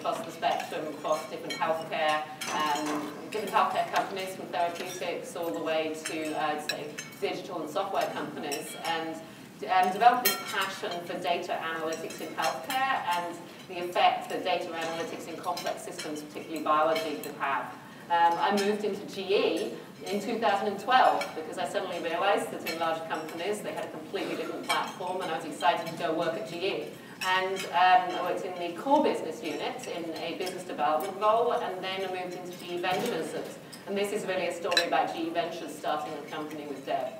across the spectrum, across different healthcare companies, from therapeutics all the way to, I'd say, digital and software companies, and developed this passion for data analytics in healthcare and the effect that data analytics in complex systems, particularly biology, could have. I moved into GE in 2012 because I suddenly realized that in large companies they had a completely different platform, and I was excited to go work at GE. And I worked in the core business unit in a business development role, and then I moved into GE Ventures. And this is really a story about GE Ventures starting a company with Deb.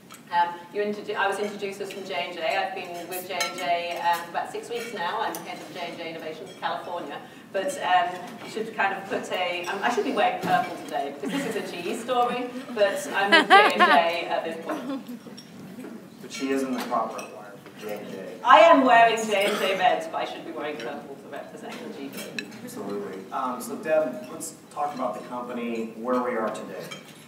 I was introduced as from J&J. I've been with J&J for about 6 weeks now. I'm head of J&J Innovations California. But you should kind of put I should be wearing purple today because this is a GE story, but I'm with J&J at this point. But she is in the proper attire for J&J. I am wearing J&J Meds, but I should be wearing purple to represent the GE. Absolutely. So Deb, let's talk about the company, where we are today.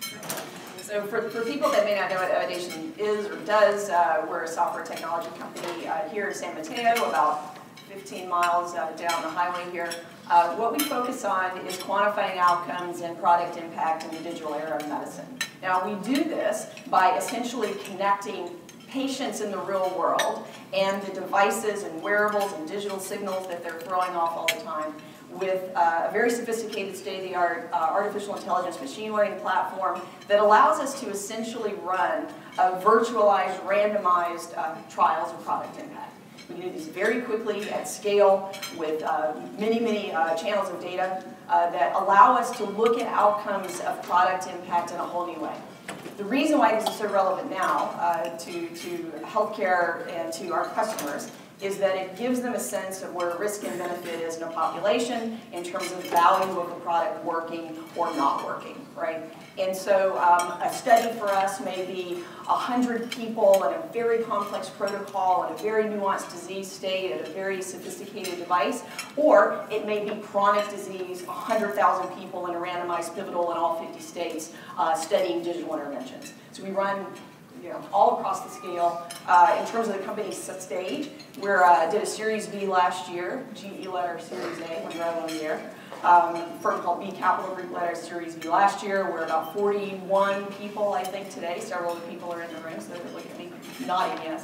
So for people that may not know what Evidation is or does, we're a software technology company here in San Mateo, about 15 miles down the highway here. What we focus on is quantifying outcomes and product impact in the digital era of medicine. Now, we do this by essentially connecting patients in the real world and the devices and wearables and digital signals that they're throwing off all the time with a very sophisticated state-of-the-art artificial intelligence machine learning platform that allows us to essentially run virtualized, randomized trials of product impact. We can do these very quickly at scale with many channels of data that allow us to look at outcomes of product impact in a whole new way. The reason why this is so relevant now to healthcare and to our customers is that it gives them a sense of where risk and benefit is in a population in terms of value of a product working or not working, right? And so a study for us may be 100 people in a very complex protocol in a very nuanced disease state at a very sophisticated device, or it may be chronic disease, 100,000 people in a randomized pivotal in all 50 states studying digital interventions. So we run all across the scale. In terms of the company's stage, we did a Series B last year. GE led our Series A when we were out of the year. A firm called B Capital Group led our Series B last year. We're about 41 people, I think, today. Several of the people are in the room, so they're looking at me nodding yes.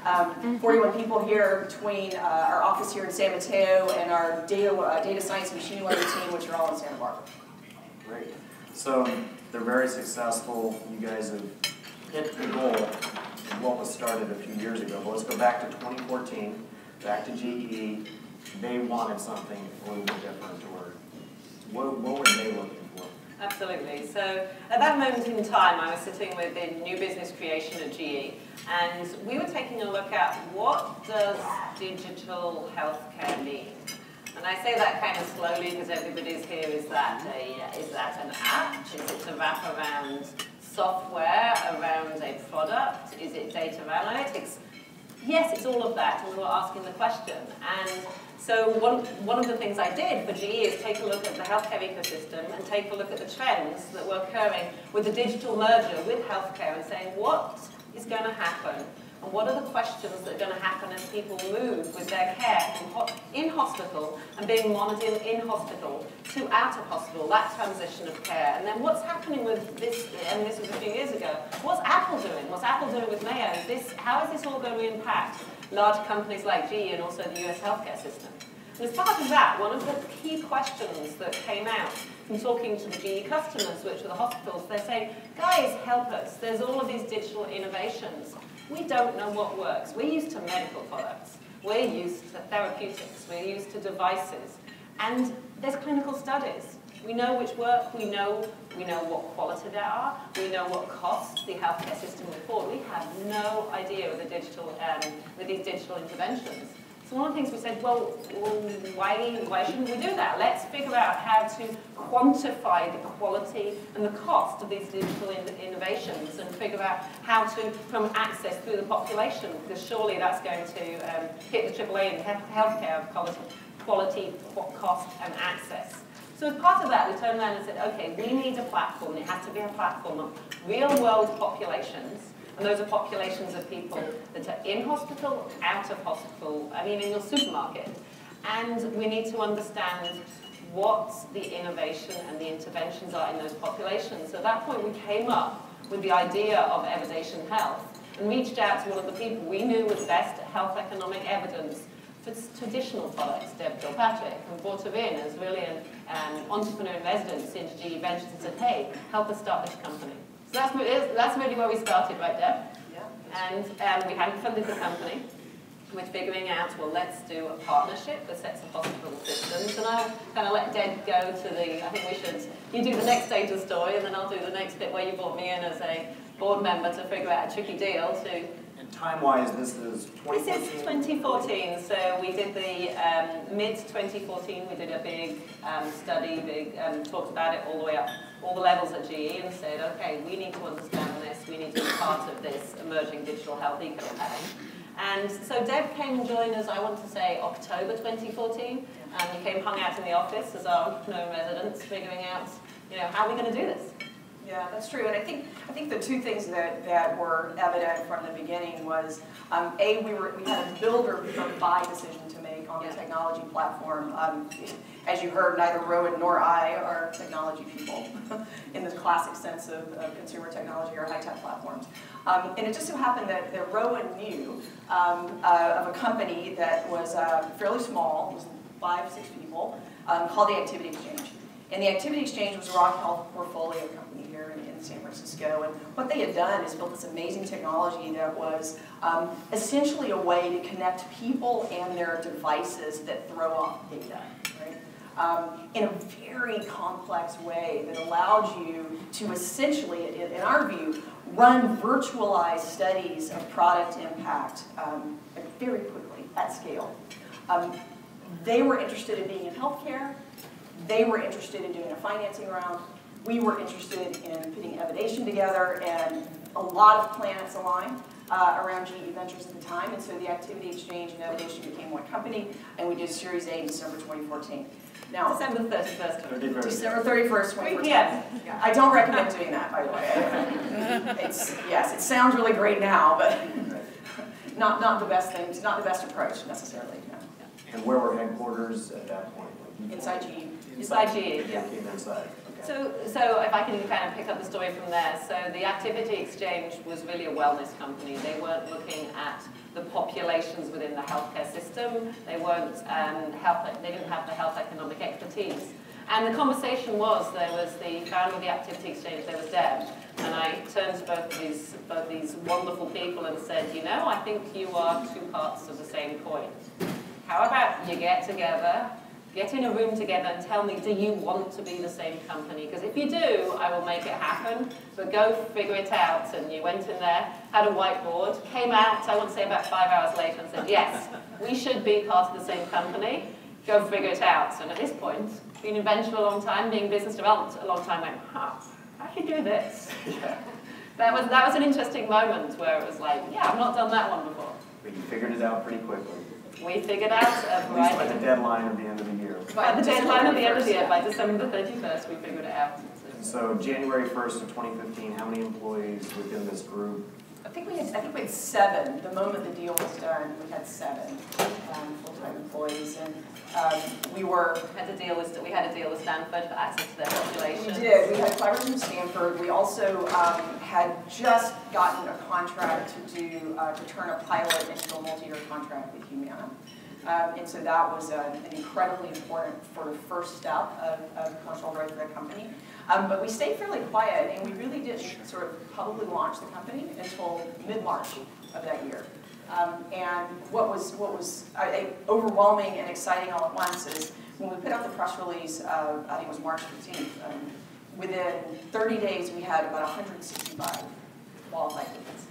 41 people here between our office here in San Mateo and our data science and machine learning team, which are all in Santa Barbara. Great. So they're very successful. You guys have hit the goal of what was started a few years ago. But let's go back to 2014, back to GE. They wanted something a little bit different, or what were they looking for? Absolutely. So at that moment in time, I was sitting with the new business creation at GE, and we were taking a look at what does digital healthcare mean. And I say that kind of slowly because everybody's here. Is that an app? Is it to wrap around software, around a product? Is it data analytics? Yes, it's all of that, and we were asking the question. And so one of the things I did for GE is take a look at the healthcare ecosystem and take a look at the trends that were occurring with the digital merger with healthcare and saying what is going to happen and what are the questions that are going to happen as people move with their care from in hospital and being monitored in hospital to out of hospital, that transition of care. And then what's happening with this, and this was a few years ago, what's Apple doing? What's Apple doing with Mayo? How is this all going to impact large companies like GE and also the US healthcare system? And as part of that, one of the key questions that came out from talking to the GE customers, which are the hospitals, they're saying, guys, help us. There's all of these digital innovations. We don't know what works. We're used to medical products. We're used to therapeutics. We're used to devices. And there's clinical studies. We know which work. We know what quality they are. We know what costs the healthcare system will afford. We have no idea with these digital interventions. So one of the things we said, well, why shouldn't we do that? Let's figure out how to quantify the quality and the cost of these digital innovations and figure out how to promote access through the population, because surely that's going to hit the AAA in healthcare of quality, cost, and access. So as part of that, we turned around and said, okay, we need a platform. It has to be a platform of real-world populations. And those are populations of people that are in hospital, out of hospital, I mean in your supermarket. and we need to understand what the innovation and the interventions are in those populations. So at that point, we came up with the idea of Evidation Health and reached out to one of the people we knew was best at health economic evidence for traditional products, Deborah Kilpatrick, and brought her in as really an entrepreneur in residence into GE Ventures and said, hey, help us start this company. So that's really where we started, right, Deb? Yeah. And we hadn't funded the company. We're figuring out, well, let's do a partnership with sets of hospital systems, and I'll kind of let Deb go to the, I think we should, you do the next stage of the story, and then I'll do the next bit where you brought me in as a board member to figure out a tricky deal to... And time-wise, this is 2014? This is 2014, so we did the mid-2014, we did a big study, talked about it all the way up, all the levels at GE, and said, okay, we need to understand this, we need to be part of this emerging digital health ecosystem. And so Deb came and joined us, I want to say, October 2014, and we came hung out in the office as our entrepreneur in residence, figuring out, how are we going to do this? Yeah, that's true. And I think the two things that were evident from the beginning was, A, we had a build or buy decision to make on the technology platform. As you heard, neither Rowan nor I are technology people in the classic sense of consumer technology or high-tech platforms. And it just so happened that Rowan knew of a company that was fairly small, it was 5-6 people, called the Activity Exchange. And the Activity Exchange was a Rock Health portfolio company here in San Francisco. And what they had done is built this amazing technology that was essentially a way to connect people and their devices that throw off data, right? In a very complex way that allowed you to essentially, in our view, run virtualized studies of product impact very quickly, at scale. They were interested in being in healthcare. They were interested in doing a financing round. We were interested in putting Evidation together, and a lot of planets aligned around GE Ventures at the time, and so the Activity Exchange and Evidation became one company, and we did Series A in December 2014. Now, December 31st. December 31st, 2014. Yes. Yeah, I don't recommend doing that, by the way. Yes, it sounds really great now, but not the best thing, not the best approach necessarily. No. And where were headquarters at that point? Inside GE. Inside GE, yeah. Came inside. So if I can kind of pick up the story from there, so the Activity Exchange was really a wellness company. They weren't looking at the populations within the healthcare system. They weren't they didn't have the health economic expertise. And the conversation was, there was the founder of the Activity Exchange, there was Deb, and I turned to both these wonderful people and said, I think you are two parts of the same coin. How about you get together, get in a room together and tell me, do you want to be the same company? Because if you do, I will make it happen, but go figure it out. And you went in there, had a whiteboard, came out, I want to say about 5 hours later, and said, yes, we should be part of the same company, go figure it out. And at this point, been in venture a long time, being business development a long time, went, I should do this. Yeah. That was an interesting moment where it was like, yeah, I've not done that one before. But you figured it out pretty quickly. We figured out at least by the deadline at the end of the year. By the deadline at the end of the year, by December 31st, we figured it out. And so January 1st of 2015, how many employees within this group? I think we had 7. The moment the deal was done, we had 7 full-time employees, and we had a deal with Stanford for access to their population. We did. We had collaborators from Stanford. We also had just gotten a contract to turn a pilot into a multi-year contract with Humana. And so that was an incredibly important first step of commercial growth for the company. But we stayed fairly quiet, and we really didn't sort of publicly launch the company until mid-March of that year. And what was overwhelming and exciting all at once is when we put out the press release, I think it was March 15th, within 30 days we had about 165 qualified leads.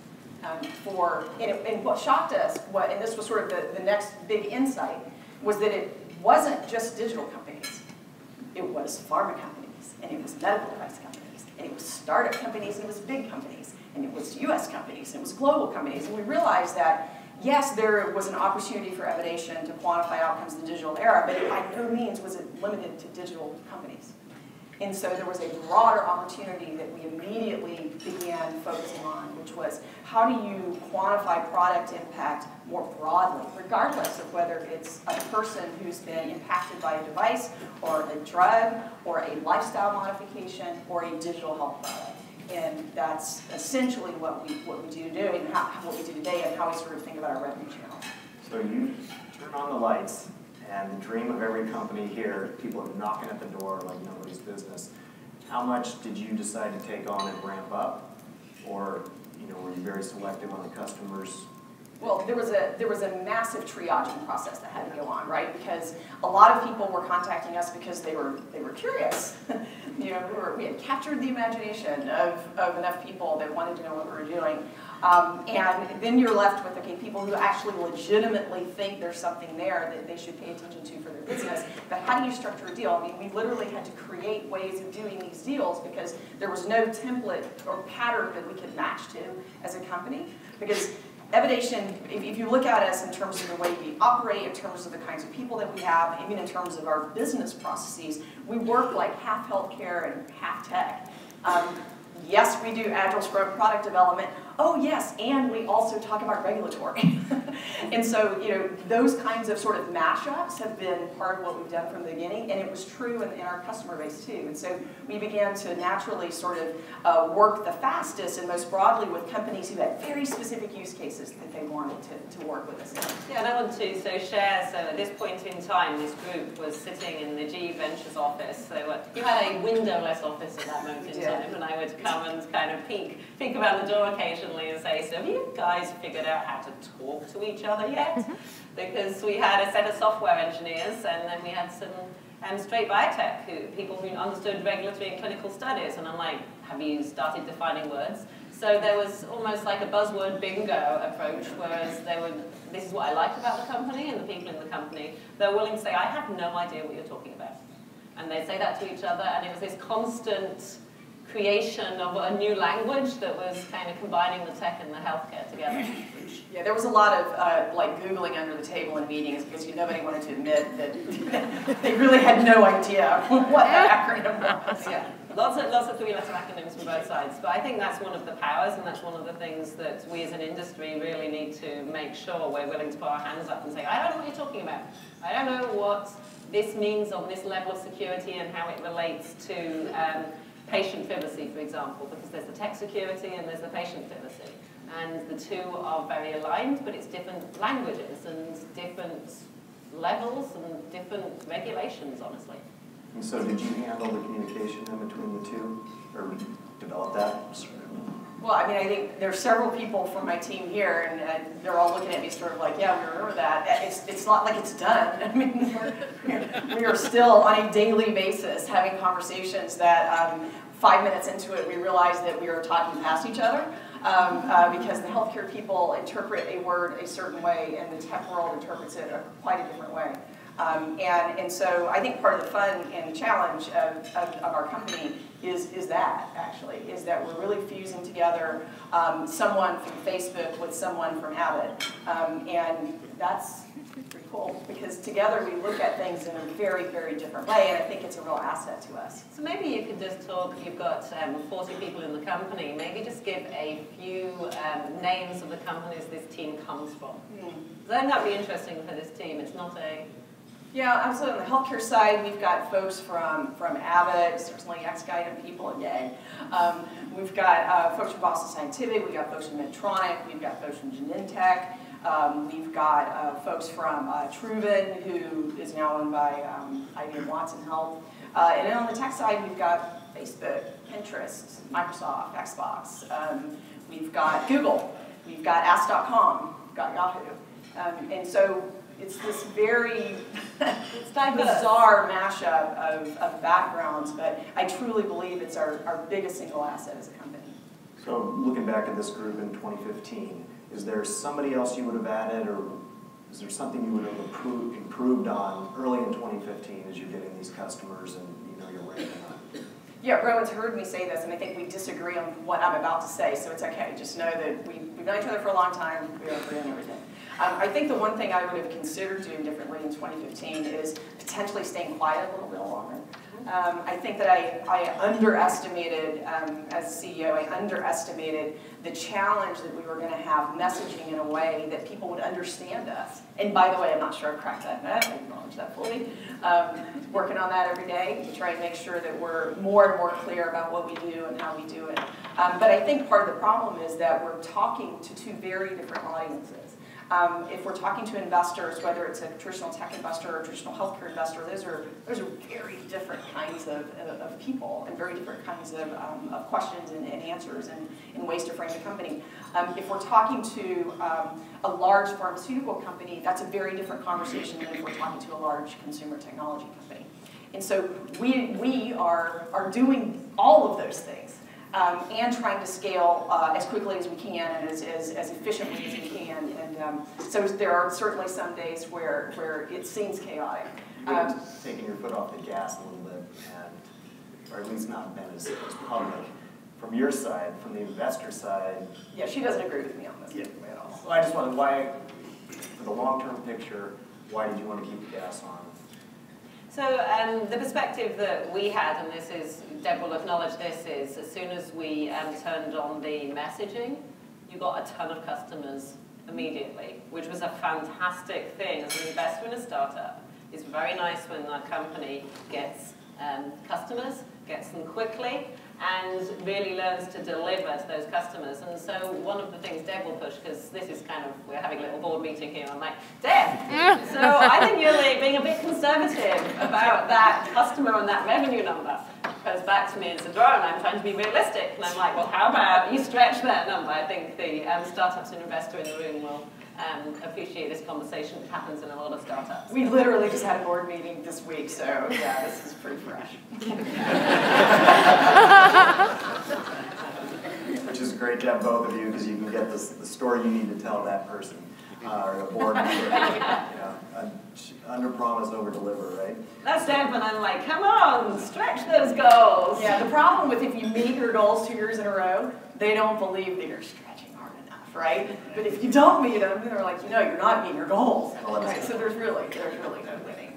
And what shocked us, and this was sort of the next big insight, was that it wasn't just digital companies. It was pharma companies, and it was medical device companies, and it was startup companies, and it was big companies, and it was US companies, and it was global companies. And we realized that, yes, there was an opportunity for Evidation to quantify outcomes in the digital era, but by no means was it limited to digital companies. And so there was a broader opportunity that we immediately began focusing on, which was how do you quantify product impact more broadly, regardless of whether it's a person who's been impacted by a device or a drug or a lifestyle modification or a digital health product. And that's essentially what we do today and what we do today and how we sort of think about our revenue channels. So you turn on the lights, and the dream of every company here, people are knocking at the door like nobody's business. How much did you decide to take on and ramp up? Or were you very selective on the customers? Well, there was a massive triaging process that had to go on, right? Because a lot of people were contacting us because they were curious. We had captured the imagination of enough people that wanted to know what we were doing. And then you're left with, okay, people who actually legitimately think there's something there that they should pay attention to for their business. But how do you structure a deal? I mean, we literally had to create ways of doing these deals because there was no template or pattern that we could match to as a company. Because Evidation, if you look at us in terms of the way we operate, in terms of the kinds of people that we have, even in terms of our business processes, we work like half healthcare and half tech. Yes, we do Agile Scrum product development. Oh yes, and we also talk about regulatory. And so, those kinds of sort of mashups have been part of what we've done from the beginning, and it was true in our customer base too. And so we began to naturally sort of work the fastest and most broadly with companies who had very specific use cases that they wanted to work with us in. Yeah, and I want to share, so at this point in time, this group was sitting in the GE Ventures office. So you had a windowless office at that moment in time, and I would come and kind of peek around the door occasionally and say, so have you guys figured out how to talk to each other yet? Because we had a set of software engineers, and then we had some straight biotech people who understood regulatory and clinical studies, and I'm like, have you started defining words? So there was almost like a buzzword bingo approach, whereas this is what I like about the company and the people in the company. They're willing to say, I have no idea what you're talking about. And they'd say that to each other, and it was this constant creation of a new language that was kind of combining the tech and the healthcare together. Yeah, there was a lot of like Googling under the table in meetings because nobody wanted to admit that they really had no idea what that acronym was. Yeah, lots of three-letter acronyms from both sides. But I think that's one of the powers, and that's one of the things that we as an industry really need to make sure we're willing to put our hands up and say, I don't know what you're talking about. I don't know what this means on this level of security and how it relates to patient privacy, for example, because there's the tech security and there's the patient privacy. And the two are very aligned, but it's different languages and different levels and different regulations, honestly. And so did you handle the communication in between the two, or develop that? Well, I mean, I think there's several people from my team here, and they're all looking at me sort of like, yeah, we remember that. It's not like it's done. I mean, we are still on a daily basis having conversations that 5 minutes into it, we realized that we are talking past each other because the healthcare people interpret a word a certain way, and the tech world interprets it quite a different way. And so I think part of the fun and challenge of our company is that, actually, is that we're really fusing together someone from Facebook with someone from AdvaMed. And that's pretty cool, because together we look at things in a very, very different way, and I think it's a real asset to us. So maybe you could just talk, you've got 40 people in the company, maybe just give a few names of the companies this team comes from. Then that'd be interesting for this team. It's not a... Yeah, absolutely. On the healthcare side, we've got folks from Abbott, certainly ex-Guidant people, yay. We've got folks from Boston Scientific, we've got folks from Medtronic, we've got folks from Genentech, we've got folks from Truven, who is now owned by IBM Watson Health. And then on the tech side, we've got Facebook, Pinterest, Microsoft, Xbox. We've got Google, we've got Ask.com, we've got Yahoo. And so it's this very bizarre mashup of backgrounds, but I truly believe it's our biggest single asset as a company. So looking back at this group in 2015, is there somebody else you would have added, or is there something you would have improved on early in 2015 as you're getting these customers and you're ramping up? Yeah, Rowan's heard me say this, and I think we disagree on what I'm about to say, so it's okay. Just know that we've known each other for a long time. We don't agree on everything. I think the one thing I would have considered doing differently in 2015 is potentially staying quiet a little bit longer. I think that I underestimated, as CEO, I underestimated the challenge that we were going to have messaging in a way that people would understand us. And by the way, I'm not sure I've cracked that nut, I acknowledge that fully. Working on that every day to try and make sure that we're more and more clear about what we do and how we do it. But I think part of the problem is that we're talking to two very different audiences. If we're talking to investors, whether it's a traditional tech investor or a traditional healthcare investor, those are very different kinds of people and very different kinds of questions and answers and ways to frame the company. If we're talking to a large pharmaceutical company, that's a very different conversation than if we're talking to a large consumer technology company. And so we are doing all of those things. And trying to scale as quickly as we can and as efficiently as we can. And so there are certainly some days where it seems chaotic. You're taking your foot off the gas a little bit, or at least not been as public. From your side, from the investor side... Yeah, she doesn't agree with me on this at all. Well, I just wondered why, for the long-term picture, why did you want to keep the gas on? So the perspective that we had, and this is, Deb will acknowledge this, is as soon as we turned on the messaging, you got a ton of customers immediately, which was a fantastic thing as an investor in a startup. It's very nice when a company gets customers, gets them quickly, and really learns to deliver to those customers. And so one of the things Deb will push, because this is kind of, we're having a little board meeting here, I'm like, Deb, so I think you're being a bit conservative about that customer and that revenue number. Goes back to me and says, Rowan, I'm trying to be realistic. And I'm like, well, how about you stretch that number? I think the startups and investor in the room will appreciate this conversation. It happens in a lot of startups. We literally just had a board meeting this week, so yeah, this is pretty fresh. Which is great to have both of you, because you can get the story you need to tell that person, or a board member. You know, under-promise, over-deliver, right? That's Deb, and I'm like, come on, stretch those goals. Yeah, the problem with if you meet your goals 2 years in a row, they don't believe that you're stretching hard enough, right? But if you don't meet them, they're like, you know, you're not meeting your goals. Right? So there's really no winning.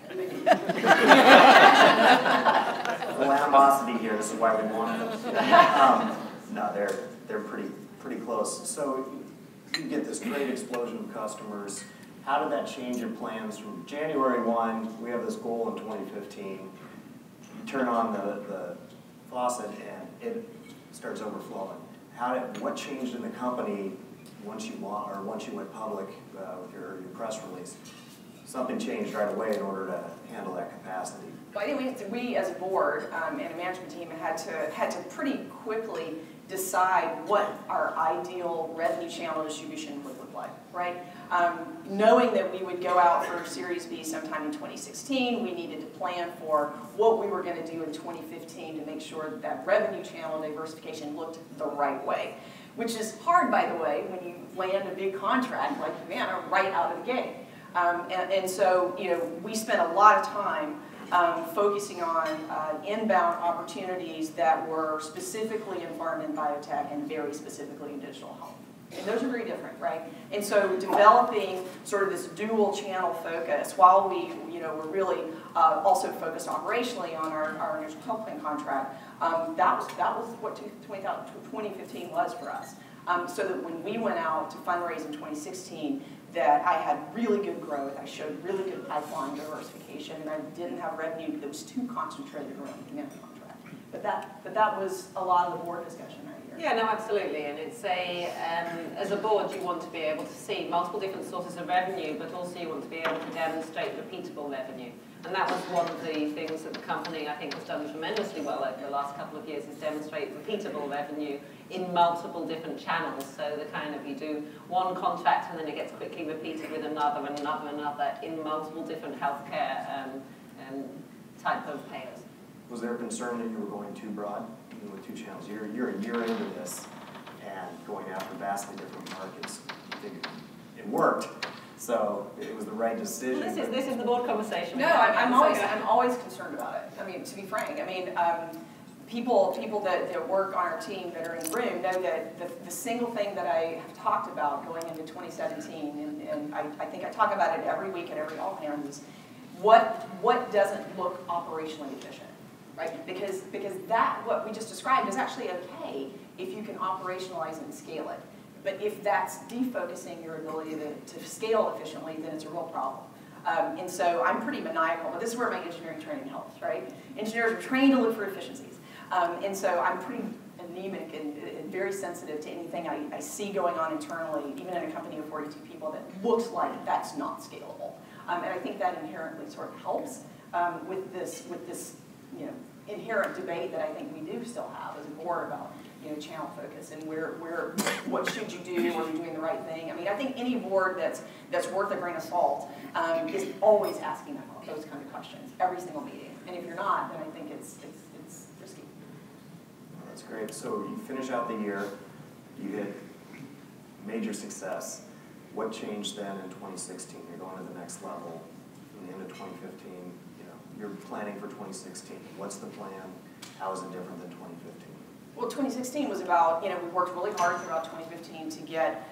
The animosity here, this is why we want them. No, they're pretty close. So you get this great explosion of customers. How did that change your plans from January 1, we have this goal in 2015, you turn on the faucet and it starts overflowing. What changed in the company once you went public with your press release? Something changed right away in order to handle that capacity. Well, I think we as a board and a management team had to pretty quickly decide what our ideal revenue channel distribution would look like, right? Knowing that we would go out for Series B sometime in 2016, we needed to plan for what we were going to do in 2015 to make sure that that revenue channel diversification looked the right way. Which is hard, by the way, when you land a big contract like Humana right out of the gate. And so, you know, we spent a lot of time focusing on inbound opportunities that were specifically in pharma and biotech and very specifically in digital health. And those are very different, right? And so developing sort of this dual channel focus while we, you know, were really also focused operationally on our initial health plan contract, that was what 2015 was for us. So that when we went out to fundraise in 2016, that I had really good growth, I showed really good pipeline diversification, and I didn't have revenue that was too concentrated around the Humana contract. But that was a lot of the board discussion right here. Yeah, no, absolutely, and it's as a board you want to be able to see multiple different sources of revenue, but also you want to be able to demonstrate repeatable revenue. And that was one of the things that the company, I think, has done tremendously well over the last couple of years, is demonstrate repeatable revenue in multiple different channels. So the kind of, you do one contract and then it gets quickly repeated with another and another and another in multiple different healthcare type of payers. Was there a concern that you were going too broad, even with 2 channels? You're a year into this and going after vastly different markets. I think it worked. So it was the right decision. Well, this is the board conversation. No, I'm always concerned about it. I mean, to be frank, I mean, people that work on our team that are in the room know that the single thing that I have talked about going into 2017, and I think I talk about it every week at every all hands, is what doesn't look operationally efficient, right? Because that, what we just described, is actually okay if you can operationalize and scale it. But if that's defocusing your ability to scale efficiently, then it's a real problem. And so I'm pretty maniacal, but this is where my engineering training helps, right? Engineers are trained to look for efficiencies. And so I'm pretty anemic and very sensitive to anything I see going on internally, even in a company of 42 people, that looks like that's not scalable. And I think that inherently sort of helps with this inherent debate that I think we do still have as a board about channel focus and what should you do, are you doing the right thing? I mean, I think any board that's worth a grain of salt is always asking those kind of questions every single meeting. And if you're not, then I think it's risky. Well, that's great. So you finish out the year, you hit major success. What changed then in 2016? You're going to the next level. In the end of 2015, you're planning for 2016. What's the plan? How is it different than 2015? Well, 2016 was about, we worked really hard throughout 2015 to get,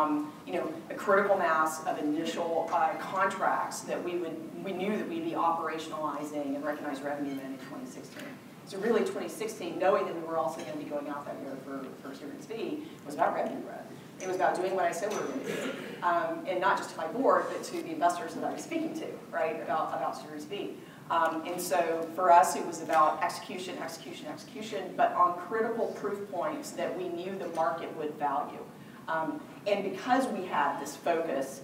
a critical mass of initial contracts that we knew that we'd be operationalizing and recognized revenue in 2016. So really 2016, knowing that we were also going to be going out that year for Series B, was about revenue growth. It was about doing what I said we were going to do. And not just to my board, but to the investors that I was speaking to, right, about Series B. And so for us, it was about execution, but on critical proof points that we knew the market would value. And because we had this focus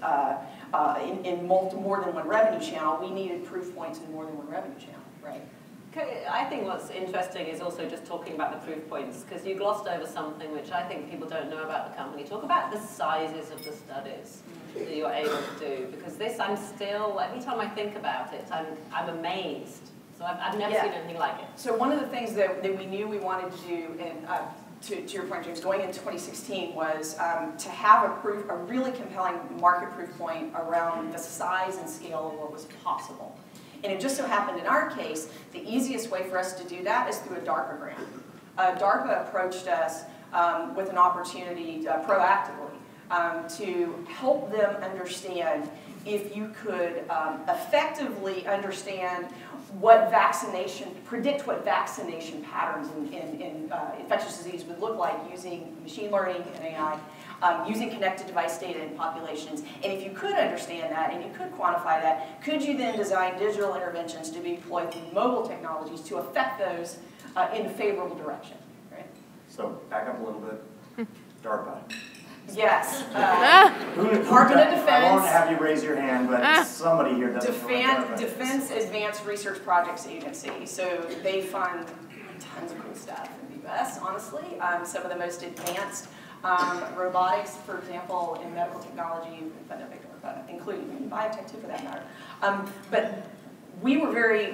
in more than one revenue channel, we needed proof points in more than one revenue channel, right? Okay, I think what's interesting is also just talking about the proof points, because you glossed over something which I think people don't know about the company. Talk about the sizes of the studies that you're able to do, because this, I'm still, every time I think about it, I'm amazed. So I've never seen anything like it. So one of the things that we knew we wanted to do, and to your point, James, going into 2016 was to have a really compelling market proof point around the size and scale of what was possible. And it just so happened in our case, the easiest way for us to do that is through a DARPA grant. DARPA approached us with an opportunity proactively to help them understand if you could effectively understand predict what vaccination patterns in infectious disease would look like using machine learning and AI, using connected device data in populations. And if you could understand that and you could quantify that, could you then design digital interventions to be deployed through mobile technologies to affect those in a favorable direction? Right? So back up a little bit. DARPA. Yes. Department of Defense. I won't have you raise your hand, but somebody here doesn't know what DARPA is. Defense Advanced Research Projects Agency. So they fund tons of cool stuff in the U.S., honestly. Some of the most advanced robotics, for example, in medical technology, including biotech too, for that matter. But we were very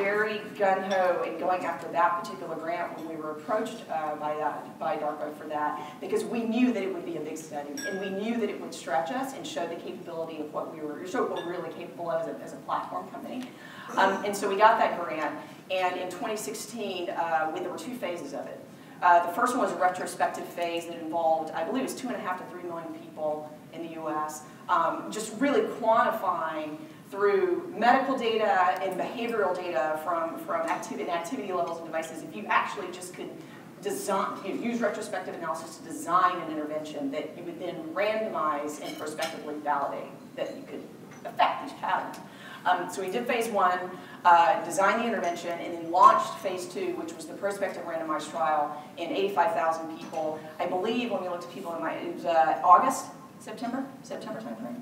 gung-ho in going after that particular grant when we were approached by DARPA for that, because we knew that it would be a big study, and we knew that it would stretch us and show the capability of what we were really capable of as a platform company. And so we got that grant, and in 2016, there were two phases of it. The first one was a retrospective phase that involved, I believe it was 2.5 to 3 million people in the U.S., just really quantifying through medical data and behavioral data from activity levels and devices, if you actually just could use retrospective analysis to design an intervention that you would then randomize and prospectively validate that you could affect these patterns. So we did phase 1, designed the intervention, and then launched phase 2, which was the prospective randomized trial in 85,000 people. I believe when we looked at people it was August, September timeframe?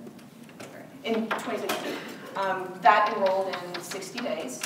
In 2016. That enrolled in 60 days.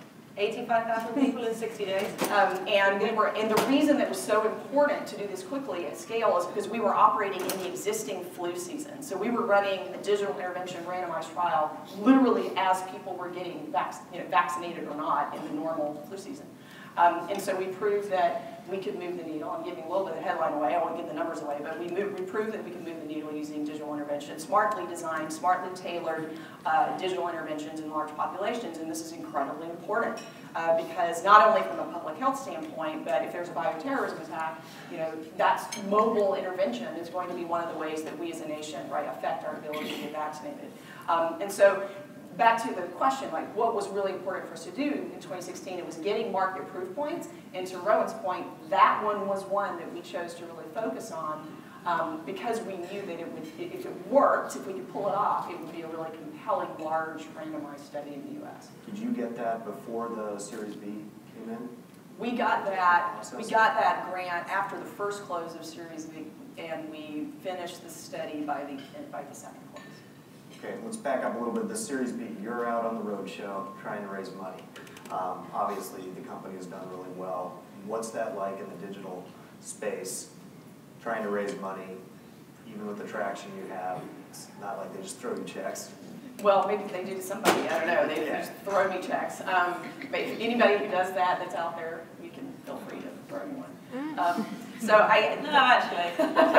85,000 people in 60 days. And the reason that was so important to do this quickly at scale is because we were operating in the existing flu season. So we were running a digital intervention randomized trial literally as people were getting vaccinated or not in the normal flu season. And so we proved that we could move the needle. I'm giving a little bit of the headline away, I won't give the numbers away, but we proved that we could move the needle using digital intervention, smartly designed, smartly tailored digital interventions in large populations, and this is incredibly important because not only from a public health standpoint, but if there's a bioterrorism attack, that's mobile intervention is going to be one of the ways that we as a nation, right, affect our ability to get vaccinated. And so back to the question, like what was really important for us to do in 2016, it was getting market proof points. And to Rowan's point, that one was one that we chose to really focus on because we knew that it would, if it worked, if we could pull it off, it would be a really compelling, large, randomized study in the U.S. Did you get that before the Series B came in? We got that grant after the first close of Series B, and we finished the study by the second close. Okay, let's back up a little bit. The Series B, you're out on the road show trying to raise money. Obviously, the company has done really well. What's that like in the digital space, trying to raise money, even with the traction you have? It's not like they just throw you checks. Well, maybe they do to somebody. I don't know. They just throw me checks. But if anybody who does that that's out there, you can feel free to throw me one. No, actually.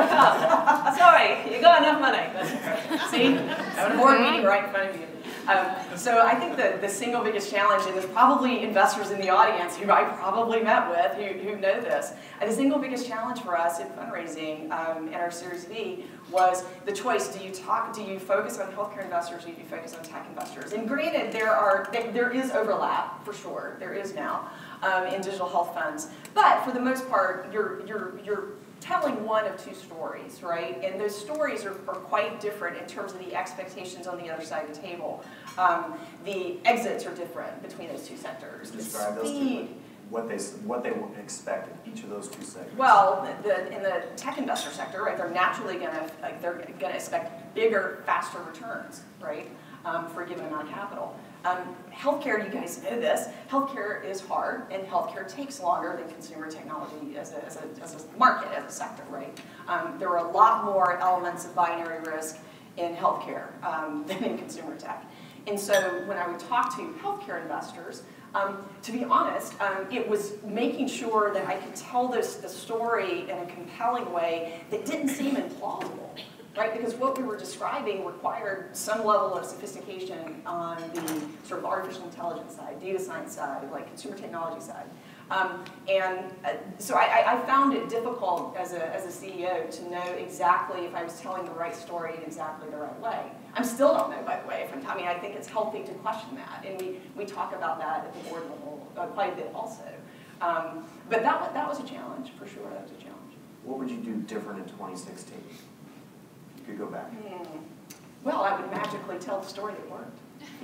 Sorry, you got enough money. See, I have a board meeting right in front of you. So I think the single biggest challenge, and there's probably investors in the audience who I probably met with who know this, the single biggest challenge for us in fundraising in our Series B was the choice: do you focus on healthcare investors, or do you focus on tech investors? And granted, there is overlap for sure. There is now in digital health funds, but for the most part, you're telling one of two stories, right? And those stories are quite different in terms of the expectations on the other side of the table. The exits are different between those two sectors. Describe those two, what they expect in each of those two segments. Well, in the tech investor sector, right, they're naturally they're gonna expect bigger, faster returns, right, for a given amount of capital. Healthcare, you guys know this, healthcare is hard, and healthcare takes longer than consumer technology as a market, as a sector, right? There are a lot more elements of binary risk in healthcare than in consumer tech. And so when I would talk to healthcare investors, to be honest, it was making sure that I could tell the story in a compelling way that didn't seem implausible. Right, because what we were describing required some level of sophistication on the sort of artificial intelligence side, data science side, like consumer technology side. So I found it difficult as a CEO to know exactly if I was telling the right story in exactly the right way. I still don't know, by the way. I think it's healthy to question that, and we talk about that at the board level quite a bit also. But that was a challenge, for sure. That was a challenge. What would you do different in 2016? You could go back. Well, I would magically tell the story that worked.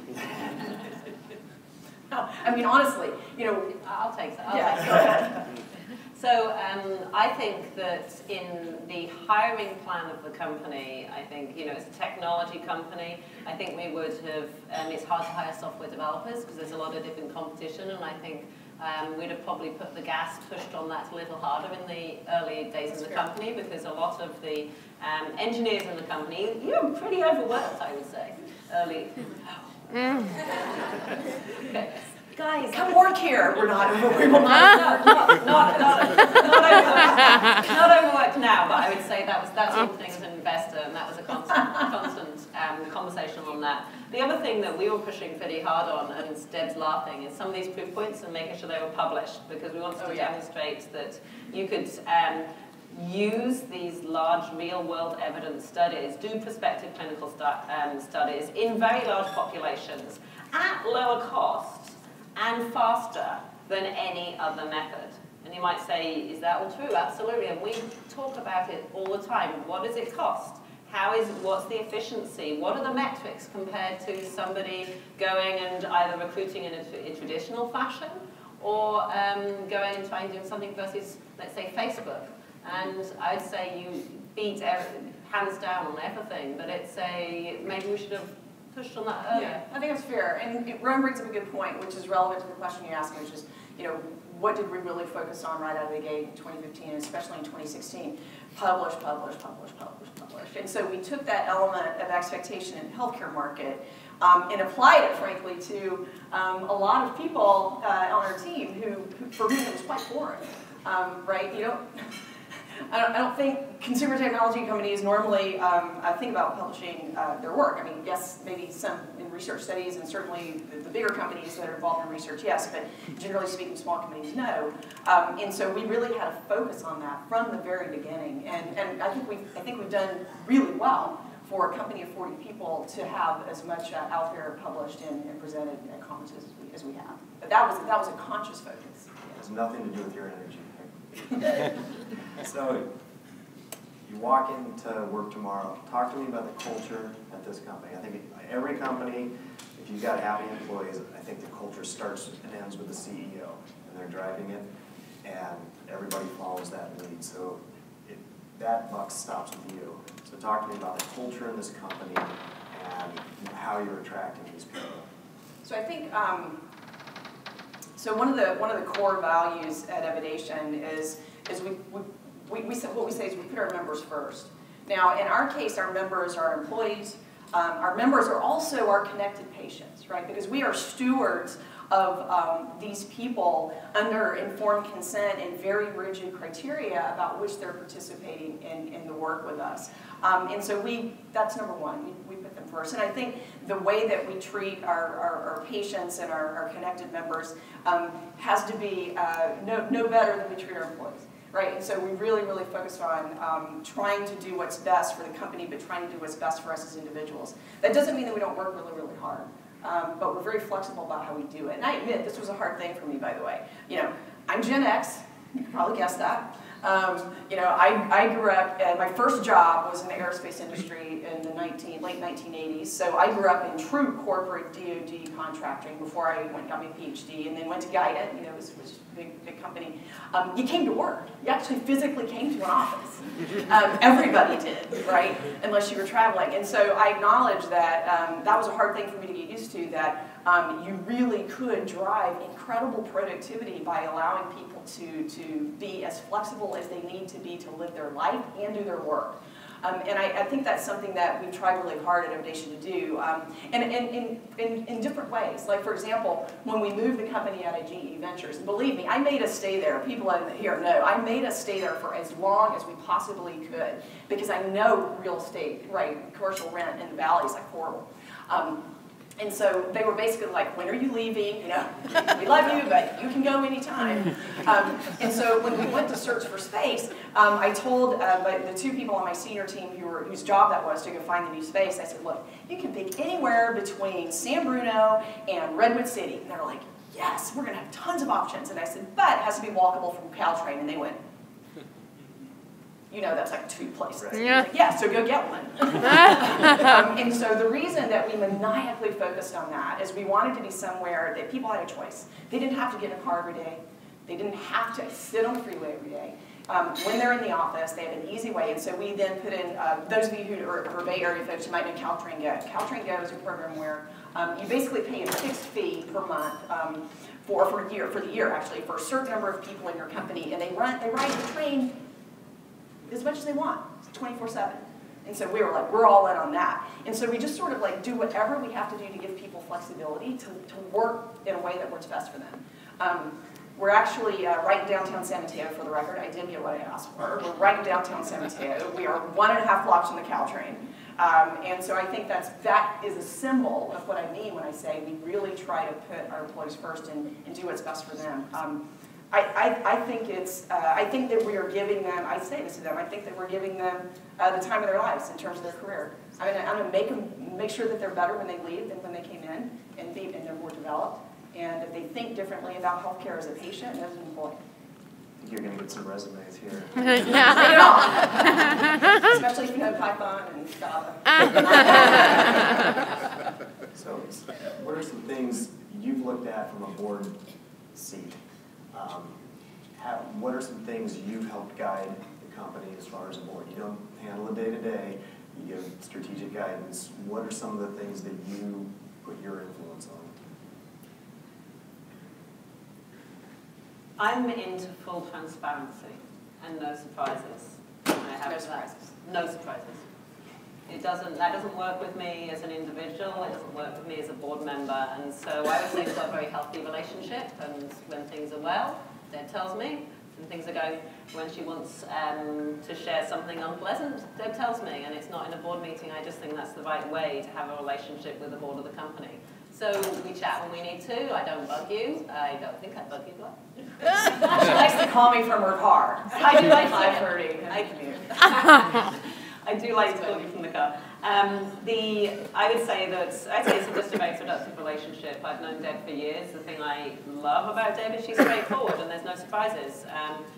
No, I mean, honestly, I'll take that. Yeah. So I think that in the hiring plan of the company, I think, it's a technology company. I think we would have, it's hard to hire software developers because there's a lot of different competition, and I think we'd have probably put the gas, pushed on that a little harder in the early days of the company, because a lot of the engineers in the company, you're pretty overworked, I would say, early. Okay. Guys, come work here. We're not overworked. Not overworked now, but I would say that's one thing as an investor, and that was a constant conversation on that. The other thing that we were pushing pretty hard on, and Deb's laughing, is some of these proof points and making sure they were published, because we wanted to demonstrate that you could use these large real-world evidence studies, do prospective clinical studies in very large populations at lower cost and faster than any other method. And you might say, is that all true? Absolutely, and we talk about it all the time. What does it cost? What's the efficiency? What are the metrics compared to somebody going and either recruiting in a traditional fashion, or going and trying doing something versus, let's say, Facebook? And I'd say you beat hands down on everything, but maybe we should have pushed on that earlier. Yeah, I think that's fair. And Rowan brings up a good point, which is relevant to the question you asked me, which is, what did we really focus on right out of the gate in 2015, and especially in 2016? Publish. And so we took that element of expectation in the healthcare market and applied it, frankly, to a lot of people on our team who for whom it was quite foreign, right? I don't think consumer technology companies normally think about publishing their work. I mean, yes, maybe some in research studies, and certainly the bigger companies that are involved in research, yes, but generally speaking, small companies, no. And so we really had a focus on that from the very beginning, and I think we've done really well for a company of 40 people to have as much out there published and presented at conferences as we have. But that was a conscious focus. It has nothing to do with your energy. So, you walk into work tomorrow. Talk to me about the culture at this company. I think every company, if you've got happy employees, I think the culture starts and ends with the CEO, and they're driving it, and everybody follows that lead. So that buck stops with you. So talk to me about the culture in this company and how you're attracting these people. So I think so one of the core values at Evidation is what we say is we put our members first. Now, in our case, our members are employees. Our members are also our connected patients, right? Because we are stewards of these people under informed consent and very rigid criteria about which they're participating in the work with us. And so that's number one, we put them first. And I think the way that we treat our patients and our connected members has to be no better than we treat our employees. Right, and so we really focused on trying to do what's best for the company, but trying to do what's best for us as individuals. That doesn't mean that we don't work really hard, but we're very flexible about how we do it. And I admit, this was a hard thing for me, by the way. You know, I'm Gen X, you can probably guess that. You know, I grew up, my first job was in the aerospace industry in the late 1980s, so I grew up in true corporate DoD contracting before I went and got my Ph.D. and then went to Guidant, you know, it was a big company. You came to work. You actually physically came to an office. Everybody did, right? Unless you were traveling. And so I acknowledge that that was a hard thing for me to get used to, that you really could drive incredible productivity by allowing people to be as flexible as they need to be to live their life and do their work. And I think that's something that we've tried really hard at Evidation to do, and in different ways. Like, for example, when we moved the company out of GE Ventures, and believe me, I made us stay there. People here know, I made us stay there for as long as we possibly could, because I know real estate, right, commercial rent in the valley is like horrible. And so they were basically like, when are you leaving? You know, we love you, but you can go anytime. And so when we went to search for space, I told the two people on my senior team whose job that was to go find the new space, I said, look, you can pick anywhere between San Bruno and Redwood City. And they were like, yes, we're going to have tons of options. And I said, but it has to be walkable from Caltrain. And they went, you know, that's like 2 places. Right. Yeah. Like, yeah, so go get one. And so the reason that we maniacally focused on that is we wanted to be somewhere that people had a choice. They didn't have to get in a car every day. They didn't have to sit on the freeway every day. When they're in the office, they have an easy way. And so we then put in, those of you who are Bay Area folks, you might know Caltrain Go. Caltrain Go is a program where you basically pay a fixed fee per month for the year actually, for a certain number of people in your company. And they ride the train as much as they want, 24/7. And so we were like, we're all in on that. And so we just sort of like do whatever we have to do to give people flexibility to work in a way that works best for them. We're actually right in downtown San Mateo, for the record. I did get what I asked for. We're right in downtown San Mateo. We are 1.5 blocks from the Caltrain. And so I think that is a symbol of what I mean when I say we really try to put our employees first and do what's best for them. I think that we are giving them, I say this to them, I think that we're giving them the time of their lives in terms of their career. I'm going to make sure that they're better when they leave than when they came in, and they're more developed. And if they think differently about healthcare as a patient and as an employee. I think you're going to get some resumes here. Yeah. Especially if you know Python and Java. So, what are some things you've looked at from a board seat? What are some things you've helped guide the company as far as a board? You don't handle it day to day. You give strategic guidance. What are some of the things that you put your influence on? I'm into full transparency and no surprises. No surprises. No surprises. That doesn't work with me as an individual, it doesn't work with me as a board member, and so I would say we've got a very healthy relationship, and when things are well, Deb tells me, and things are going, when she wants to share something unpleasant, Deb tells me, and it's not in a board meeting. I just think that's the right way to have a relationship with the board of the company. So we chat when we need to. I don't bug you. I don't think I bug you, but she likes to call me from her car. I do like 5:30. I do like to call you from the car. I would say it's just a very productive relationship. I've known Deb for years. The thing I love about Deb is she's straightforward and there's no surprises.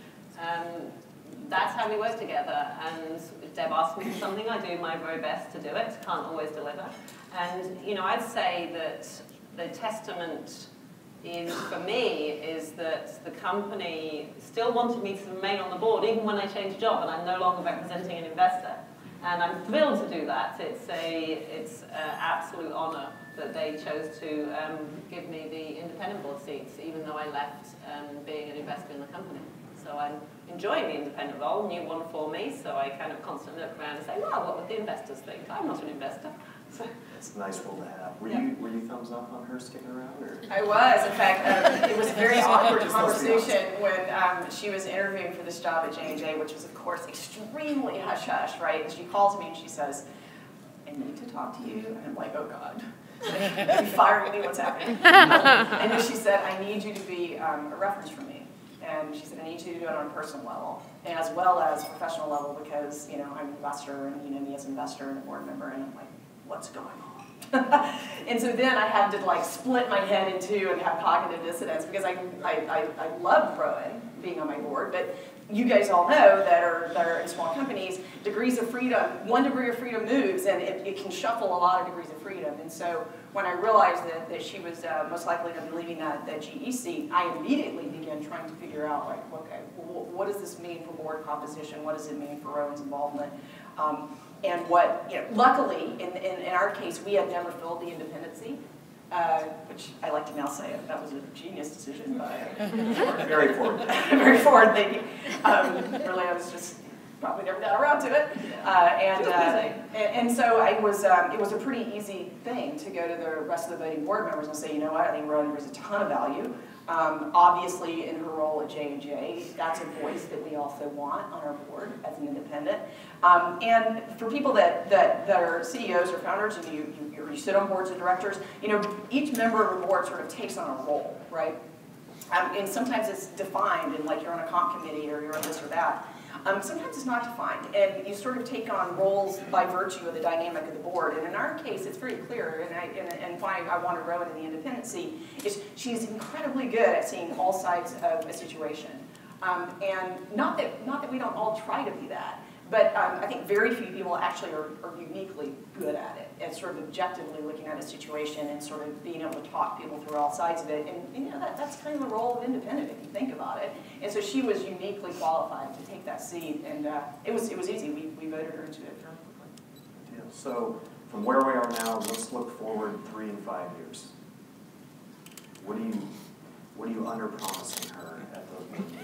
That's how we work together. And if Deb asks me for something, I do my very best to do it. Can't always deliver. And I'd say that the testament for me is that the company still wanted me to remain on the board even when I changed job and I'm no longer representing an investor. And I'm thrilled to do that. It's an absolute honor that they chose to give me the independent board seats, even though I left being an investor in the company. So I'm enjoying the independent role, new one for me, so I kind of constantly look around and say, well, what would the investors think? I'm not an investor. So. It's a nice role to have. Were you thumbs up on her sticking around? Or? I was. In fact, it was a very awkward conversation when she was interviewing for this job at J&J, which was, of course, extremely hush-hush, right? And she calls me and she says, I need to talk to you. And I'm like, oh, God. You fired me, what's happening? And then she said, I need you to be a reference for me. And she said, I need you to do it on a personal level, as well as a professional level, because, I'm an investor, and me as an investor and a board member, and I'm like, what's going on? And so then I had to split my head in two and have cognitive dissonance, because I love Rowan being on my board, but you guys all know that are in small companies, degrees of freedom, 1 degree of freedom moves, and it can shuffle a lot of degrees of freedom. And so when I realized that she was most likely going to be leaving that GE seat, I immediately began trying to figure out, okay, what does this mean for board composition? What does it mean for Rowan's involvement? And what, luckily, in our case, we had never filled the independent seat. Which I like to now say that was a genius decision by very forward. Very forward thinking. Really, I was just probably never got around to it. And so it was a pretty easy thing to go to the rest of the voting board members and say, you know what, I think Rowan brings a ton of value. Obviously, in her role at J&J, that's a voice that we also want on our board as an independent. And for people that are CEOs or founders, and you sit on boards of directors, each member of a board sort of takes on a role, right? And sometimes it's defined, and you're on a comp committee or you're on this or that. Sometimes it's not defined, and you sort of take on roles by virtue of the dynamic of the board. And in our case, it's very clear, and why I wanted Rowan in the independent seat, is she's incredibly good at seeing all sides of a situation. And not that we don't all try to be that, but I think very few people actually are uniquely good at it, at sort of objectively looking at a situation and sort of being able to talk people through all sides of it. And that's kind of the role of independent if you think about it. And so she was uniquely qualified to take that seat, and it was easy. We voted her into it. Yeah. So from where we are now, let's look forward 3 and 5 years. What are you under promising her at those meetings?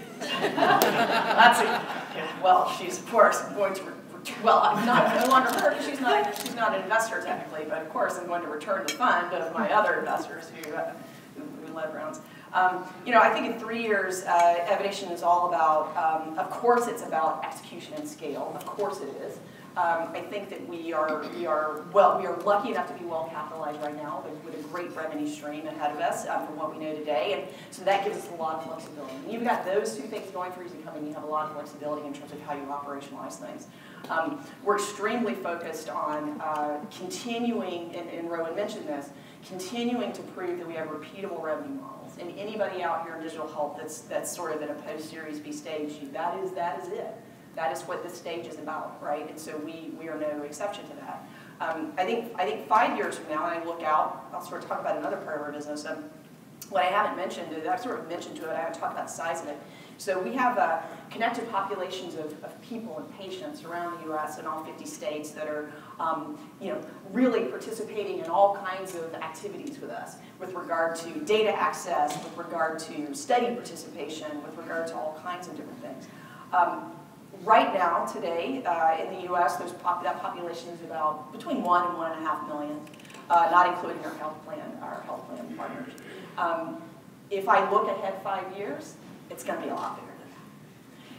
Well, she's of course going to. Well, I'm no longer her because she's not an investor technically, but of course I'm going to return the fund of my other investors who led rounds. I think in 3 years, Evidation is all about. Of course, it's about execution and scale. Of course, it is. I think that we are lucky enough to be well capitalized right now with a great revenue stream ahead of us from what we know today, and so that gives us a lot of flexibility. And you've got those 2 things going for you as a company. You have a lot of flexibility in terms of how you operationalize things. We're extremely focused on continuing, and Rowan mentioned this, continuing to prove that we have repeatable revenue models. And anybody out here in digital health that's sort of in a post-Series B stage, that is it. That is what this stage is about, right? And so we are no exception to that. I think 5 years from now, and I look out, I'll sort of talk about another part of our business. What I haven't mentioned, I've sort of mentioned to it, I haven't talked about the size of it. So we have connected populations of people and patients around the U.S. and all 50 states that are really participating in all kinds of activities with us with regard to data access, with regard to study participation, with regard to all kinds of different things. Right now, today, in the U.S., that population is about between 1 and 1.5 million, not including our health plan partners. If I look ahead 5 years, it's going to be a lot bigger than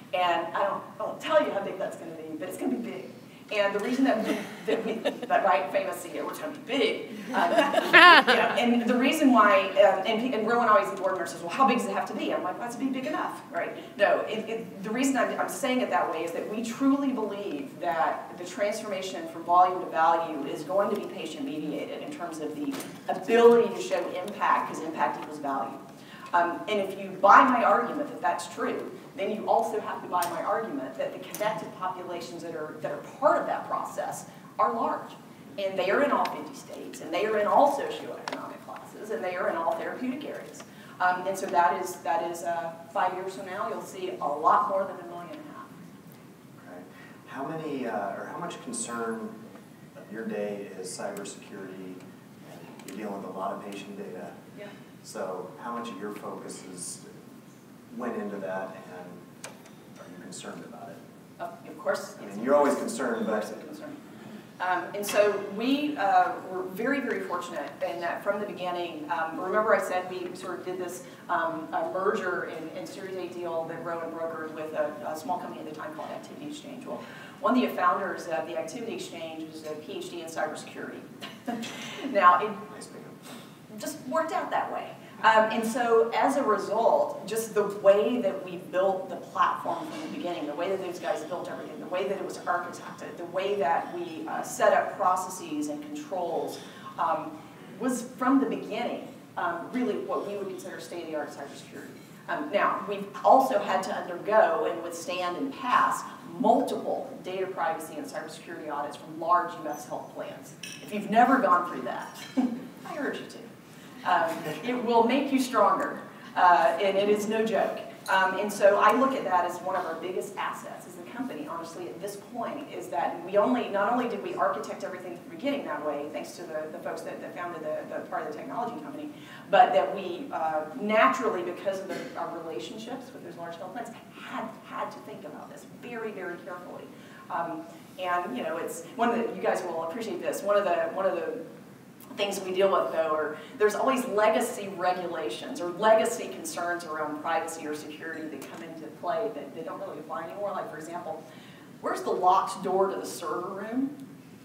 And I won't tell you how big that's going to be, but it's going to be big. And the reason that right, famous CEO, it's going to be big. And the reason why, and Rowan always, the board member says, well, how big does it have to be? I'm like, well, that's to be big enough, right? No, the reason I'm saying it that way is that we truly believe that the transformation from volume to value is going to be patient-mediated in terms of the ability to show impact, because impact equals value. And if you buy my argument that that's true, then you also have to buy my argument that the connected populations that are part of that process are large. And they are in all 50 states, and they are in all socioeconomic classes, and they are in all therapeutic areas. And so that is 5 years from now, you'll see a lot more than 1.5 million. Okay. How many, or how much concern of your day is cybersecurity? You're dealing with a lot of patient data. Yeah. So how much of your focus went into that, and are you concerned about it? Of course. I mean, you're always concerned, but... And so we were very, very fortunate in that from the beginning, remember I said we sort of did this merger in Series A deal that Rowan brokered with a small company at the time called Activity Exchange. Well, one of the founders of the Activity Exchange was a Ph.D. in cybersecurity. Now, it just worked out that way. And so as a result, just the way that we built the platform from the beginning, the way that those guys built everything, the way that it was architected, the way that we set up processes and controls was from the beginning really what we would consider state-of-the-art cybersecurity. Now, we've also had to undergo and withstand and pass multiple data privacy and cybersecurity audits from large US health plans. If you've never gone through that, I urge you to. It will make you stronger, and it is no joke. And so I look at that as one of our biggest assets as a company, honestly, at this point, is that we not only did we architect everything from the beginning that way, thanks to the folks that founded the part of the technology company, but that we naturally, because of our relationships with those large health plans, had to think about this very, very carefully. And you know, it's one of the, you guys will appreciate this. One of the things we deal with, though, are there's always legacy regulations or legacy concerns around privacy or security that come into play that they don't really apply anymore. Like, for example, where's the locked door to the server room?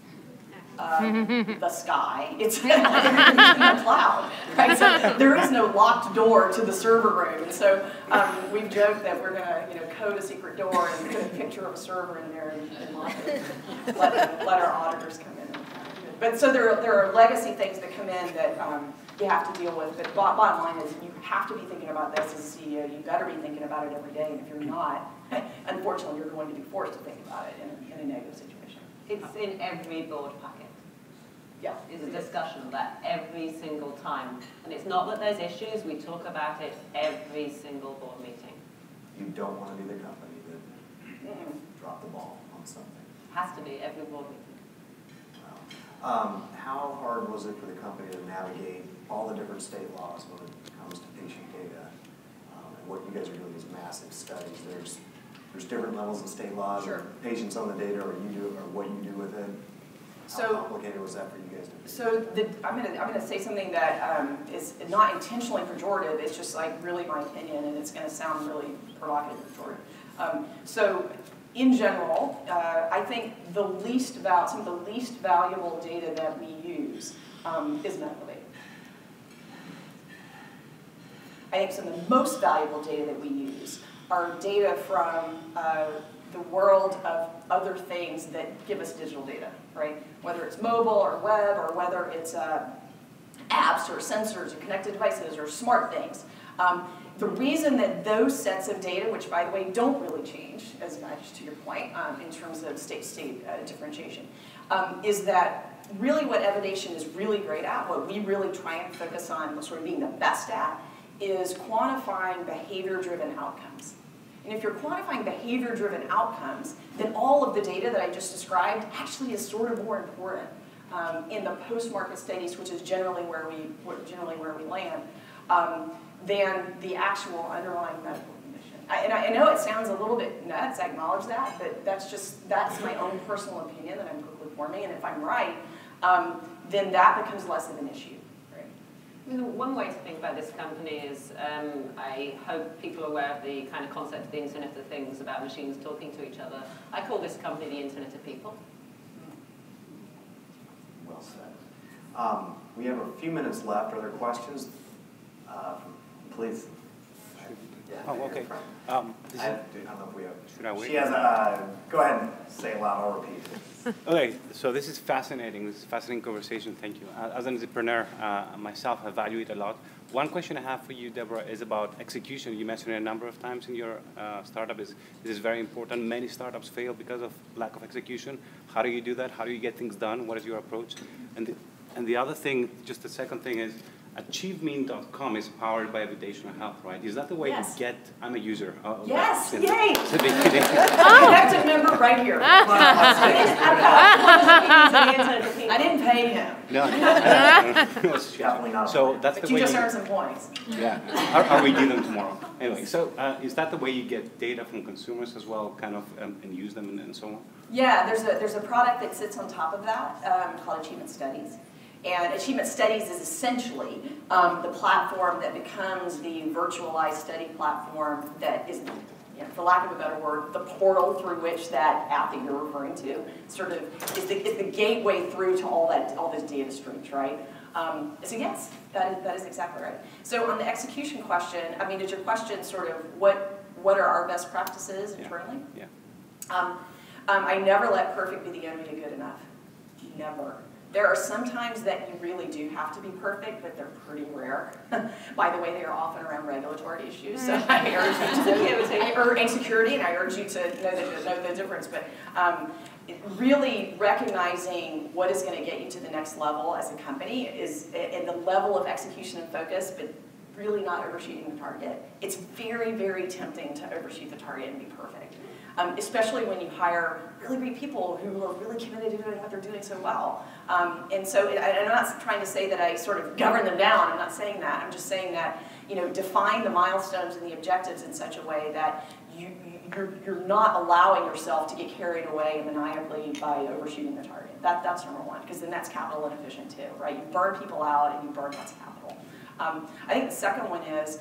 The sky. It's in the cloud, right? So there is no locked door to the server room. And so we've joked that we're going to, code a secret door and put a picture of a server in there and lock it. Let our auditors come in. But so there are legacy things that come in that you have to deal with. But bottom line is you have to be thinking about this as a CEO. You better be thinking about it every day. And if you're not, unfortunately, you're going to be forced to think about it in a negative situation. It's in every board packet. Yeah. Is a discussion of that every single time. And it's not that there's issues, we talk about it every single board meeting. You don't want to be the company that dropped the ball on something. Has to be every board meeting. Wow. How hard was it for the company to navigate all the different state laws when it comes to patient data? And what you guys are doing these massive studies. There's different levels of state laws. Sure. Patients on the data, or you do, or what you do with it. How complicated was that for you guys to do? So I'm gonna say something that is not intentionally pejorative. It's just like really my opinion, and it's gonna sound really provocative and pejorative. So in general, I think some of the least valuable data that we use is medical data. I think some of the most valuable data that we use are data from the world of other things that give us digital data, right? Whether it's mobile or web, or whether it's apps or sensors or connected devices or smart things. The reason that those sets of data, which by the way don't really change as much to your point in terms of state-to-state differentiation, is that really what Evidation is really great at, what we really try and focus on sort of being the best at, is quantifying behavior-driven outcomes. And if you're quantifying behavior-driven outcomes, then all of the data that I just described actually is sort of more important in the post-market studies, which is generally where we land, than the actual underlying medical condition. And I know it sounds a little bit nuts, I acknowledge that, but that's my own personal opinion that I'm quickly forming, and if I'm right, then that becomes less of an issue. Right? One way to think about this company is I hope people are aware of the kind of concept of the Internet of Things, about machines talking to each other. I call this company the Internet of People. Well said. We have a few minutes left. Are there questions? Please. Oh, okay. I don't know if we have. Should I wait? She has a. Go ahead and say it loud. I'll repeat it. Okay, so this is fascinating. This is a fascinating conversation. Thank you. As an entrepreneur myself, I value it a lot. One question I have for you, Deborah, is about execution. You mentioned it a number of times in your startup. This is very important. Many startups fail because of lack of execution. How do you do that? How do you get things done? What is your approach? And the other thing, just the second thing is, AchieveMe.com is powered by Evidation Health, right? Is that the way you get? I'm a user. Yes, yay! I'm an active member right here. I didn't pay him. No. Definitely not. So that's but the way you just earned some points. Yeah. Are we dealing tomorrow? Anyway, so is that the way you get data from consumers as well, kind of, and use them and so on? Yeah, there's a product that sits on top of that called Achievement Studies. And Achievement Studies is essentially the platform that becomes the virtualized study platform that is, for lack of a better word, the portal through which that app that you're referring to sort of is the gateway through to all those data streams, right? So yes, that is exactly right. So on the execution question, I mean, is your question sort of what are our best practices internally? Yeah. I never let perfect be the enemy to good enough. Never. There are some times that you really do have to be perfect, but they're pretty rare. By the way, they are often around regulatory issues, so I urge you to, or insecurity, and I urge you to know the difference. But really recognizing what is going to get you to the next level as a company is, and the level of execution and focus, but really not overshooting the target. It's very, very tempting to overshoot the target and be perfect. Especially when you hire really great people who are really committed to doing what they're doing so well. And so I'm not trying to say that I sort of govern them down. I'm not saying that. I'm just saying that, define the milestones and the objectives in such a way that you're not allowing yourself to get carried away maniacally by overshooting the target. That's number one, because then that's capital inefficient too, right? You burn people out and you burn lots of capital. I think the second one is,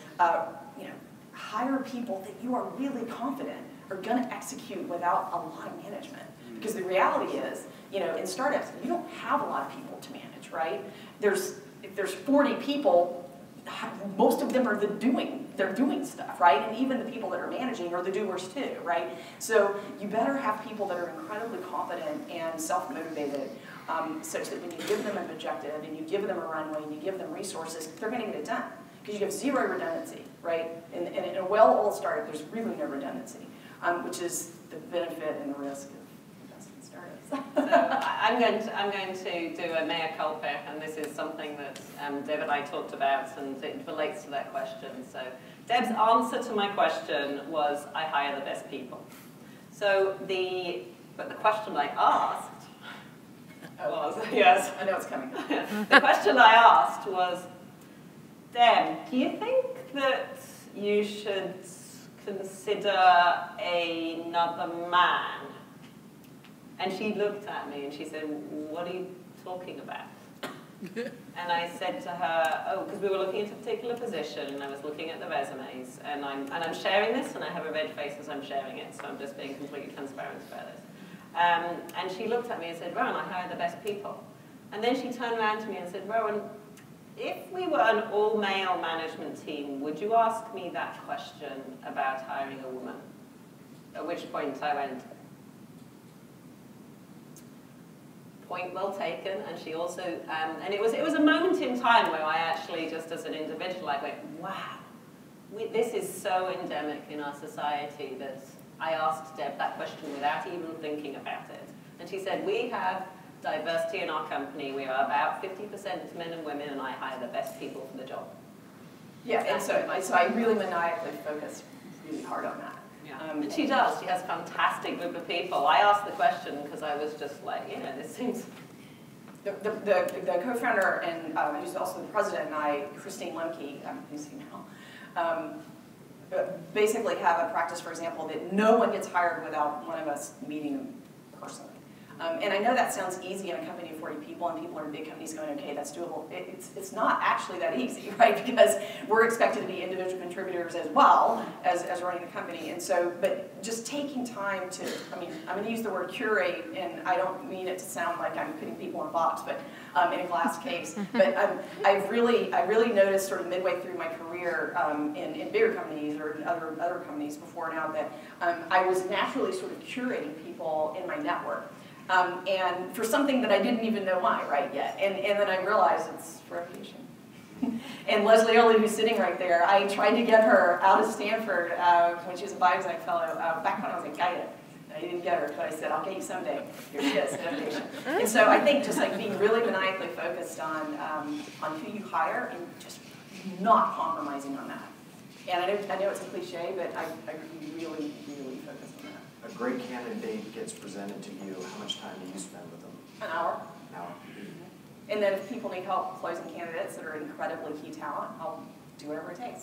hire people that you are really confident are going to execute without a lot of management. Because the reality is, in startups, you don't have a lot of people to manage, right? If there's 40 people, most of them are they're doing stuff, right? And even the people that are managing are the doers too, right? So you better have people that are incredibly confident and self-motivated, such that when you give them an objective and you give them a runway and you give them resources, they're going to get it done. Because you have zero redundancy, right? In a well-oiled startup, there's really no redundancy. Which is the benefit and the risk of investing in startups. So I'm going to do a mea culpa, and this is something that Deb and I talked about, and it relates to that question. So Deb's answer to my question was, I hire the best people. So the question I asked was, yes, I know it's coming. The question I asked was, Deb, do you think that you should consider another man? And she looked at me and she said, what are you talking about? And I said to her, oh, because we were looking at a particular position and I was looking at the resumes, and I'm sharing this and I have a red face as I'm sharing it, so I'm just being completely transparent about this. And she looked at me and said, Rowan, I hire the best people. And then she turned around to me and said, Rowan, if we were an all-male management team, would you ask me that question about hiring a woman? At which point I went, point well taken. And she also, and it was a moment in time where I actually, just as an individual, I went, wow, this is so endemic in our society that I asked Deb that question without even thinking about it. And she said, we have diversity in our company. We are about 50% men and women, and I hire the best people for the job. Yeah, and so I really maniacally focused really hard on that. Yeah. And she does. She has a fantastic group of people. I asked the question because I was just like, this seems... The co-founder and who's also the president and I, Christine Lemke, who's here now, basically have a practice, for example, that no one gets hired without one of us meeting them personally. And I know that sounds easy in a company of 40 people, and people are in big companies going, okay, that's doable. It's not actually that easy, right? Because we're expected to be individual contributors as well as running the company. And so, but just taking time to, I mean, I'm going to use the word curate, and I don't mean it to sound like I'm putting people in a box, but in a glass case. But I really noticed sort of midway through my career in bigger companies or in other companies before now that I was naturally sort of curating people in my network. And for something that I didn't even know why, right, yet. And then I realized it's reputation. And Leslie Early, who's sitting right there, I tried to get her out of Stanford when she was a Bioexec fellow back when I was at Guided. I didn't get her, but I said, I'll get you someday. Here she is, innovation. And so I think just like being really maniacally focused on who you hire and just not compromising on that. And I know it's a cliche, but I really, really focus on that. A great candidate gets presented to you. How much time do you spend with them? An hour. An hour. And then if people need help closing candidates that are incredibly key talent, I'll do whatever it takes.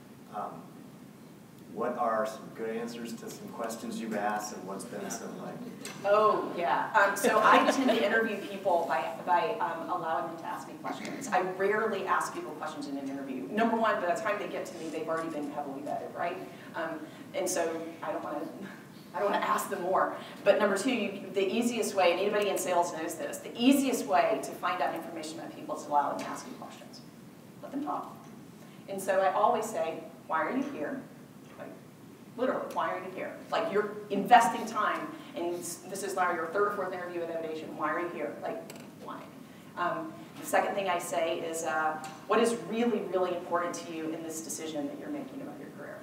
What are some good answers to some questions you've asked, and what's been some like? Oh, yeah. So I tend to interview people by allowing them to ask me questions. I rarely ask people questions in an interview. Number one, by the time they get to me, they've already been heavily vetted, right? And so I don't want to ask them more. But number two, the easiest way, and anybody in sales knows this, the easiest way to find out information about people is to allow them to ask you questions. Let them talk. And so I always say, why are you here? Like, literally, why are you here? Like, you're investing time, and this is now your third or fourth interview with Evidation. Why are you here? Like, why? The second thing I say is, what is really, really important to you in this decision that you're making about your career?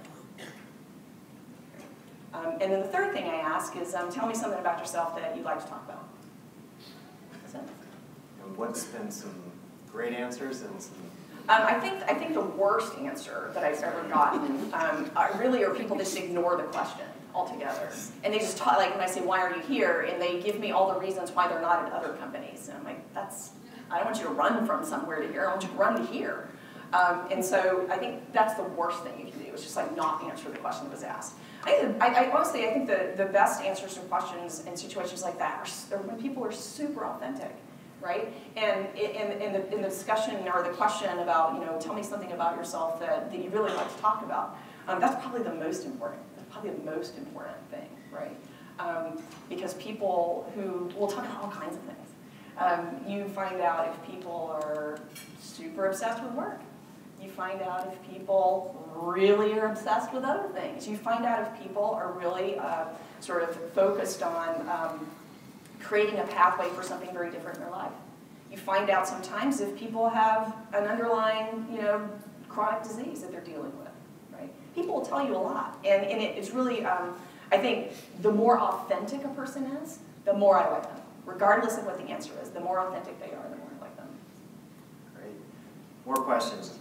And then the third thing I ask is, tell me something about yourself that you'd like to talk about. That's it. And what's been some great answers and some? I think the worst answer that I've ever gotten really are people that just ignore the question altogether. And they just talk, like when I say, why are you here? And they give me all the reasons why they're not at other companies. And I'm like, I don't want you to run from somewhere to here. I want you to run to here. And so I think that's the worst thing you can do, is just like not answer the question that was asked. I honestly, I think the best answers to questions in situations like that are when people are super authentic, right? And in the discussion or the question about, tell me something about yourself that you really like to talk about, that's probably the most important. That's probably the most important thing, right? Because people who will talk about all kinds of things. You find out if people are super obsessed with work. You find out if people really are obsessed with other things. You find out if people are really sort of focused on creating a pathway for something very different in their life. You find out sometimes if people have an underlying, chronic disease that they're dealing with, right? People will tell you a lot. And it's really, I think, the more authentic a person is, the more I like them. Regardless of what the answer is, the more authentic they are, the more I like them. Great. More questions?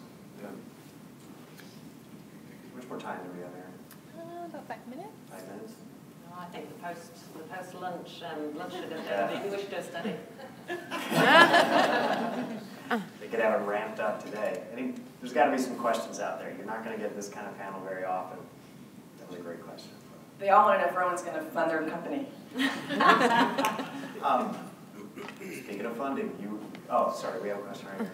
How much more time do we have, Erin? About 5 minutes. 5 minutes? No, I think the post lunch sugar day. Maybe we should do a study. They could have it ramped up today. There's got to be some questions out there. You're not going to get this kind of panel very often. That was a great question. They all want to know if Rowan's going to fund their company. Speaking of funding, sorry, we have a question right here.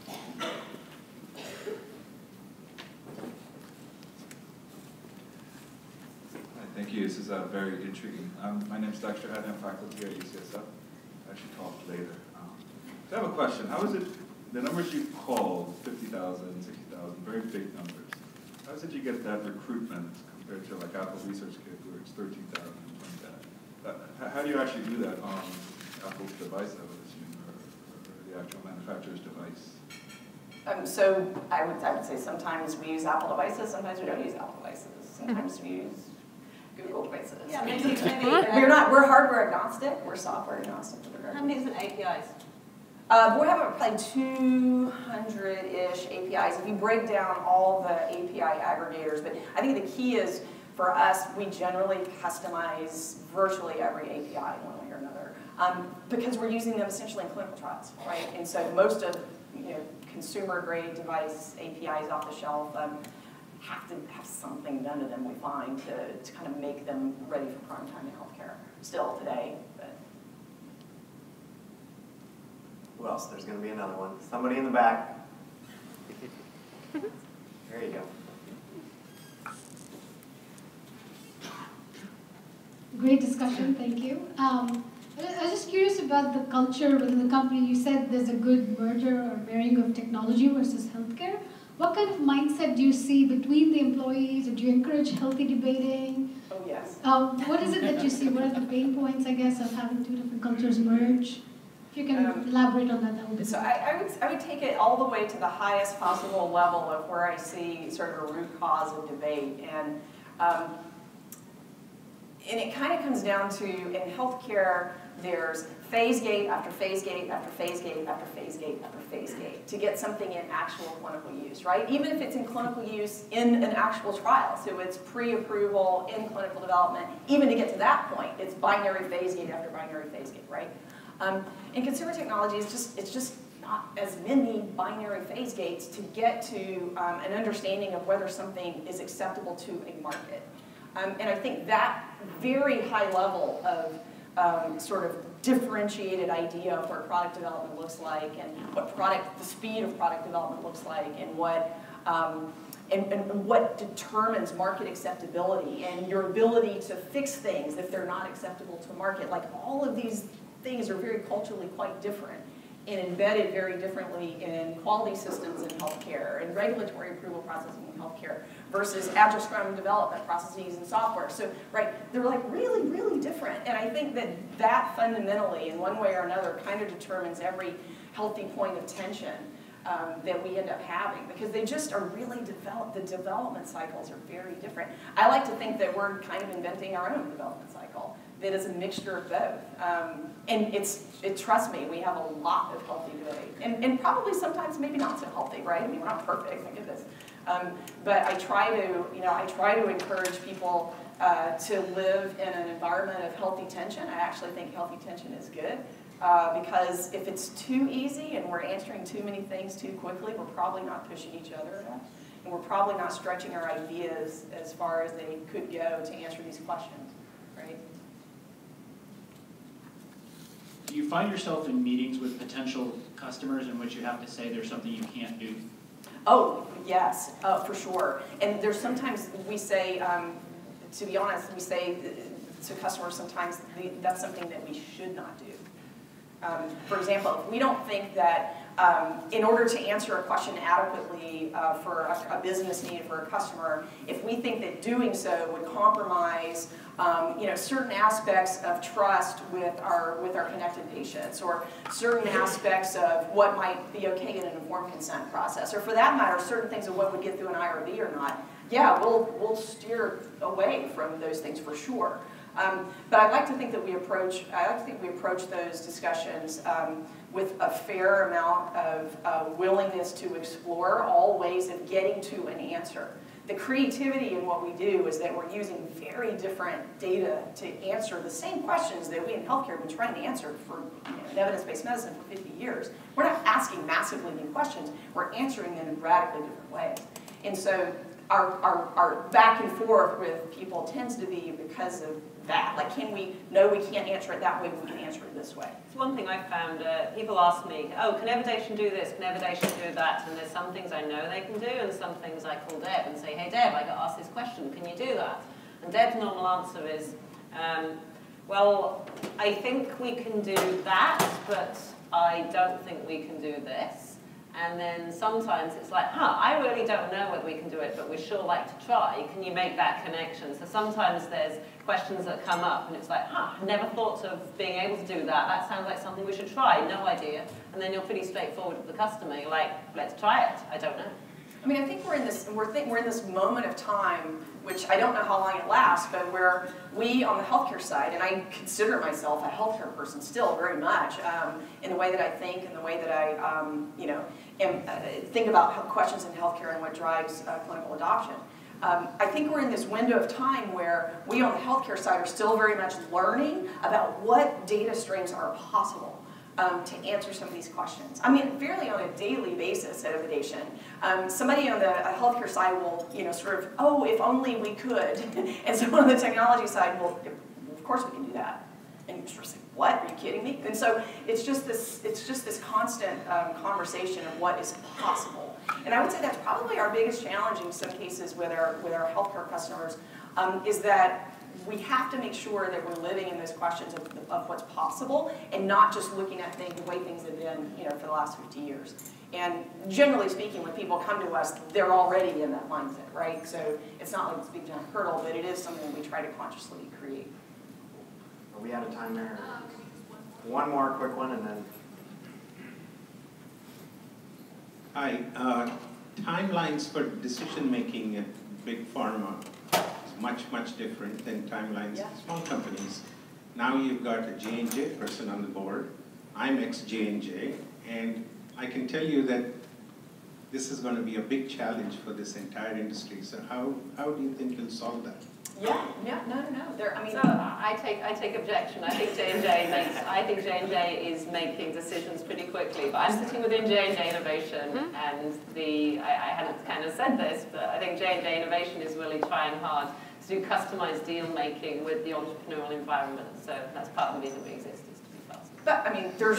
Thank you. This is very intriguing. My name is Dexter Haddon. I'm faculty here at UCSF. I actually talked later. So I have a question. How is it, the numbers you called, 50,000, 60,000, very big numbers. How is it you get that recruitment compared to like Apple Research Kit where it's 13,000, 20,000? How do you actually do that on Apple's device, I would assume, or the actual manufacturer's device? So I would say sometimes we use Apple devices, sometimes we don't use Apple devices. Sometimes we use Google devices. Yeah, maybe. We're hardware agnostic. We're software agnostic. How many different APIs? We have probably 200-ish APIs if you break down all the API aggregators. But I think the key is, for us, we generally customize virtually every API in one way or another because we're using them essentially in clinical trials, right? And so most of consumer-grade device APIs off the shelf have to have something done to them, we find, to kind of make them ready for prime time in healthcare still today. But Who else? There's going to be another one. Somebody in the back. There you go. Great discussion, thank you. I was just curious about the culture within the company. You said there's a good merger or marrying of technology versus healthcare. What kind of mindset do you see between the employees? Or do you encourage healthy debating? Oh, yes. What is it that you see? What are the pain points, I guess, of having two different cultures merge? If you can elaborate on that, that would be So great. I would take it all the way to the highest possible level of where I see sort of a root cause of debate. And it kind of comes down to, in healthcare, there's phase gate after phase gate after phase gate after phase gate after phase gate to get something in actual clinical use, right? Even if it's in clinical use in an actual trial, so it's pre-approval in clinical development, even to get to that point, it's binary phase gate after binary phase gate, right? In consumer technology, it's just not as many binary phase gates to get to an understanding of whether something is acceptable to a market. And I think that very high level of sort of differentiated idea of what product development looks like and what the speed of product development looks like and what determines market acceptability and your ability to fix things if they're not acceptable to market. Like all of these things are very culturally quite different and embedded very differently in quality systems in healthcare and regulatory approval processing in healthcare versus Agile Scrum development processes and software. So, right, they're like really, really different. And I think that fundamentally, in one way or another, kind of determines every healthy point of tension that we end up having because they just are really the development cycles are very different. I like to think that we're kind of inventing our own development cycle that is a mixture of both. And trust me, we have a lot of healthy debate. And probably sometimes maybe not so healthy, right? I mean, we're not perfect, my goodness. But I try to encourage people to live in an environment of healthy tension. I actually think healthy tension is good. Because if it's too easy and we're answering too many things too quickly, we're probably not pushing each other enough. And we're probably not stretching our ideas as far as they could go to answer these questions, right? Do you find yourself in meetings with potential customers in which you have to say there's something you can't do? Oh, yes, for sure. And there's sometimes we say, to be honest, we say to customers sometimes that's something that we should not do. For example, if we don't think that in order to answer a question adequately for a business need for a customer, if we think that doing so would compromise certain aspects of trust with our connected patients, or certain aspects of what might be okay in an informed consent process, or for that matter, certain things of what would get through an IRB or not, yeah, we'll steer away from those things for sure. But I like to think that we approach those discussions with a fair amount of willingness to explore all ways of getting to an answer. The creativity in what we do is that we're using very different data to answer the same questions that we in healthcare have been trying to answer for in evidence-based medicine for 50 years. We're not asking massively new questions. We're answering them in radically different ways. And so our back and forth with people tends to be because of that. Like, no, we can't answer it that way, we can answer it this way. It's one thing I found, people ask me, oh, can Evidation do this, can Evidation do that? And there's some things I know they can do, and some things I call Deb and say, hey Deb, I got asked this question, can you do that? And Deb's normal answer is, well, I think we can do that, but I don't think we can do this. And then sometimes it's like, I really don't know whether we can do it, but we'd sure like to try. Can you make that connection? So sometimes there's questions that come up, and it's like, I never thought of being able to do that. That sounds like something we should try. No idea. And then you're pretty straightforward with the customer. You're like, let's try it. I don't know. I mean, I think we're in this moment of time, which I don't know how long it lasts, but where we on the healthcare side, and I consider myself a healthcare person still very much, in the way that I think and the way that I think about questions in healthcare and what drives clinical adoption. I think we're in this window of time where we on the healthcare side are still very much learning about what data streams are possible. To answer some of these questions. I mean, fairly on a daily basis at Evidation. Somebody on the healthcare side will, sort of, oh, if only we could. And someone on the technology side will, of course we can do that. And you're sort of saying, what, are you kidding me? And so it's just this constant conversation of what is possible. And I would say that's probably our biggest challenge in some cases with our healthcare customers, is that we have to make sure that we're living in those questions of what's possible and not just looking at things the way things have been, for the last 50 years. And generally speaking, when people come to us, they're already in that mindset, right? So it's not like this big giant hurdle, but it is something we try to consciously create. Are we out of time there? One more quick one, and then. Hi. Timelines for decision-making at big pharma is much different than timelines in small companies. Now you've got a J&J person on the board. I'm ex-J&J, and I can tell you that this is going to be a big challenge for this entire industry. So how do you think you'll solve that? No. I take objection. I think J&J is making decisions pretty quickly. But I'm sitting within J&J Innovation, and I hadn't kind of said this, but I think J&J Innovation is really trying hard to do customized deal making with the entrepreneurial environment. So that's part of the reason we exist, is to be fast. But I mean, there's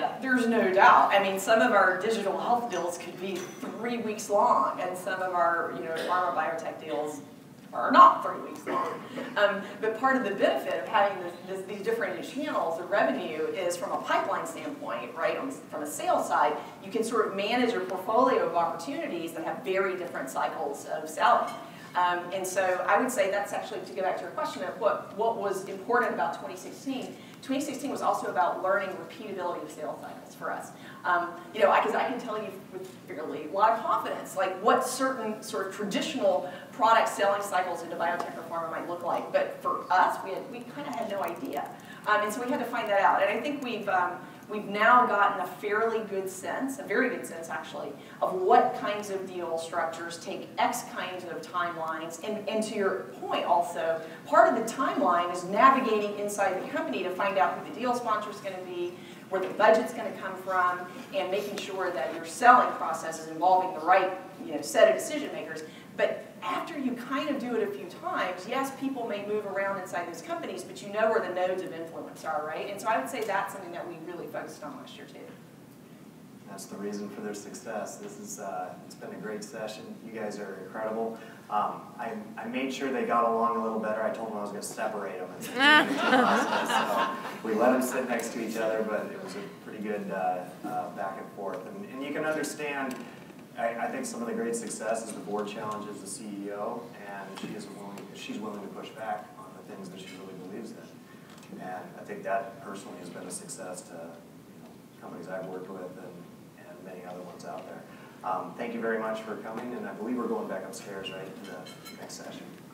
no doubt. I mean, some of our digital health deals could be 3 weeks long, and some of our pharma biotech deals are not 3 weeks long. But part of the benefit of having these different channels of revenue is from a pipeline standpoint, right? From a sales side, you can sort of manage a portfolio of opportunities that have very different cycles of selling. And so I would say that's actually, to go back to your question of what was important about 2016. 2016 was also about learning repeatability of sales cycles for us. Because I can tell you with fairly a lot of confidence, like what certain sort of traditional product selling cycles into biotech or pharma might look like. But for us, we kind of had no idea. And so we had to find that out. And I think we've now gotten a fairly good sense, a very good sense actually, of what kinds of deal structures take X kinds of timelines. And to your point also, part of the timeline is navigating inside the company to find out who the deal sponsor is going to be, where the budget's going to come from, and making sure that your selling process is involving the right set of decision makers. But after you kind of do it a few times, yes, people may move around inside those companies, but you know where the nodes of influence are, right? And so I would say that's something that we really focused on last year too. That's the reason for their success. This is it's been a great session. You guys are incredible. I made sure they got along a little better. I told them I was going to separate them in the process. So we let them sit next to each other, but it was a pretty good back and forth. And you can understand, I think some of the great success is the board challenges the CEO, and she's willing to push back on the things that she really believes in. And I think that personally has been a success to companies I've worked with and many other ones out there. Thank you very much for coming, and I believe we're going back upstairs, right, to the next session.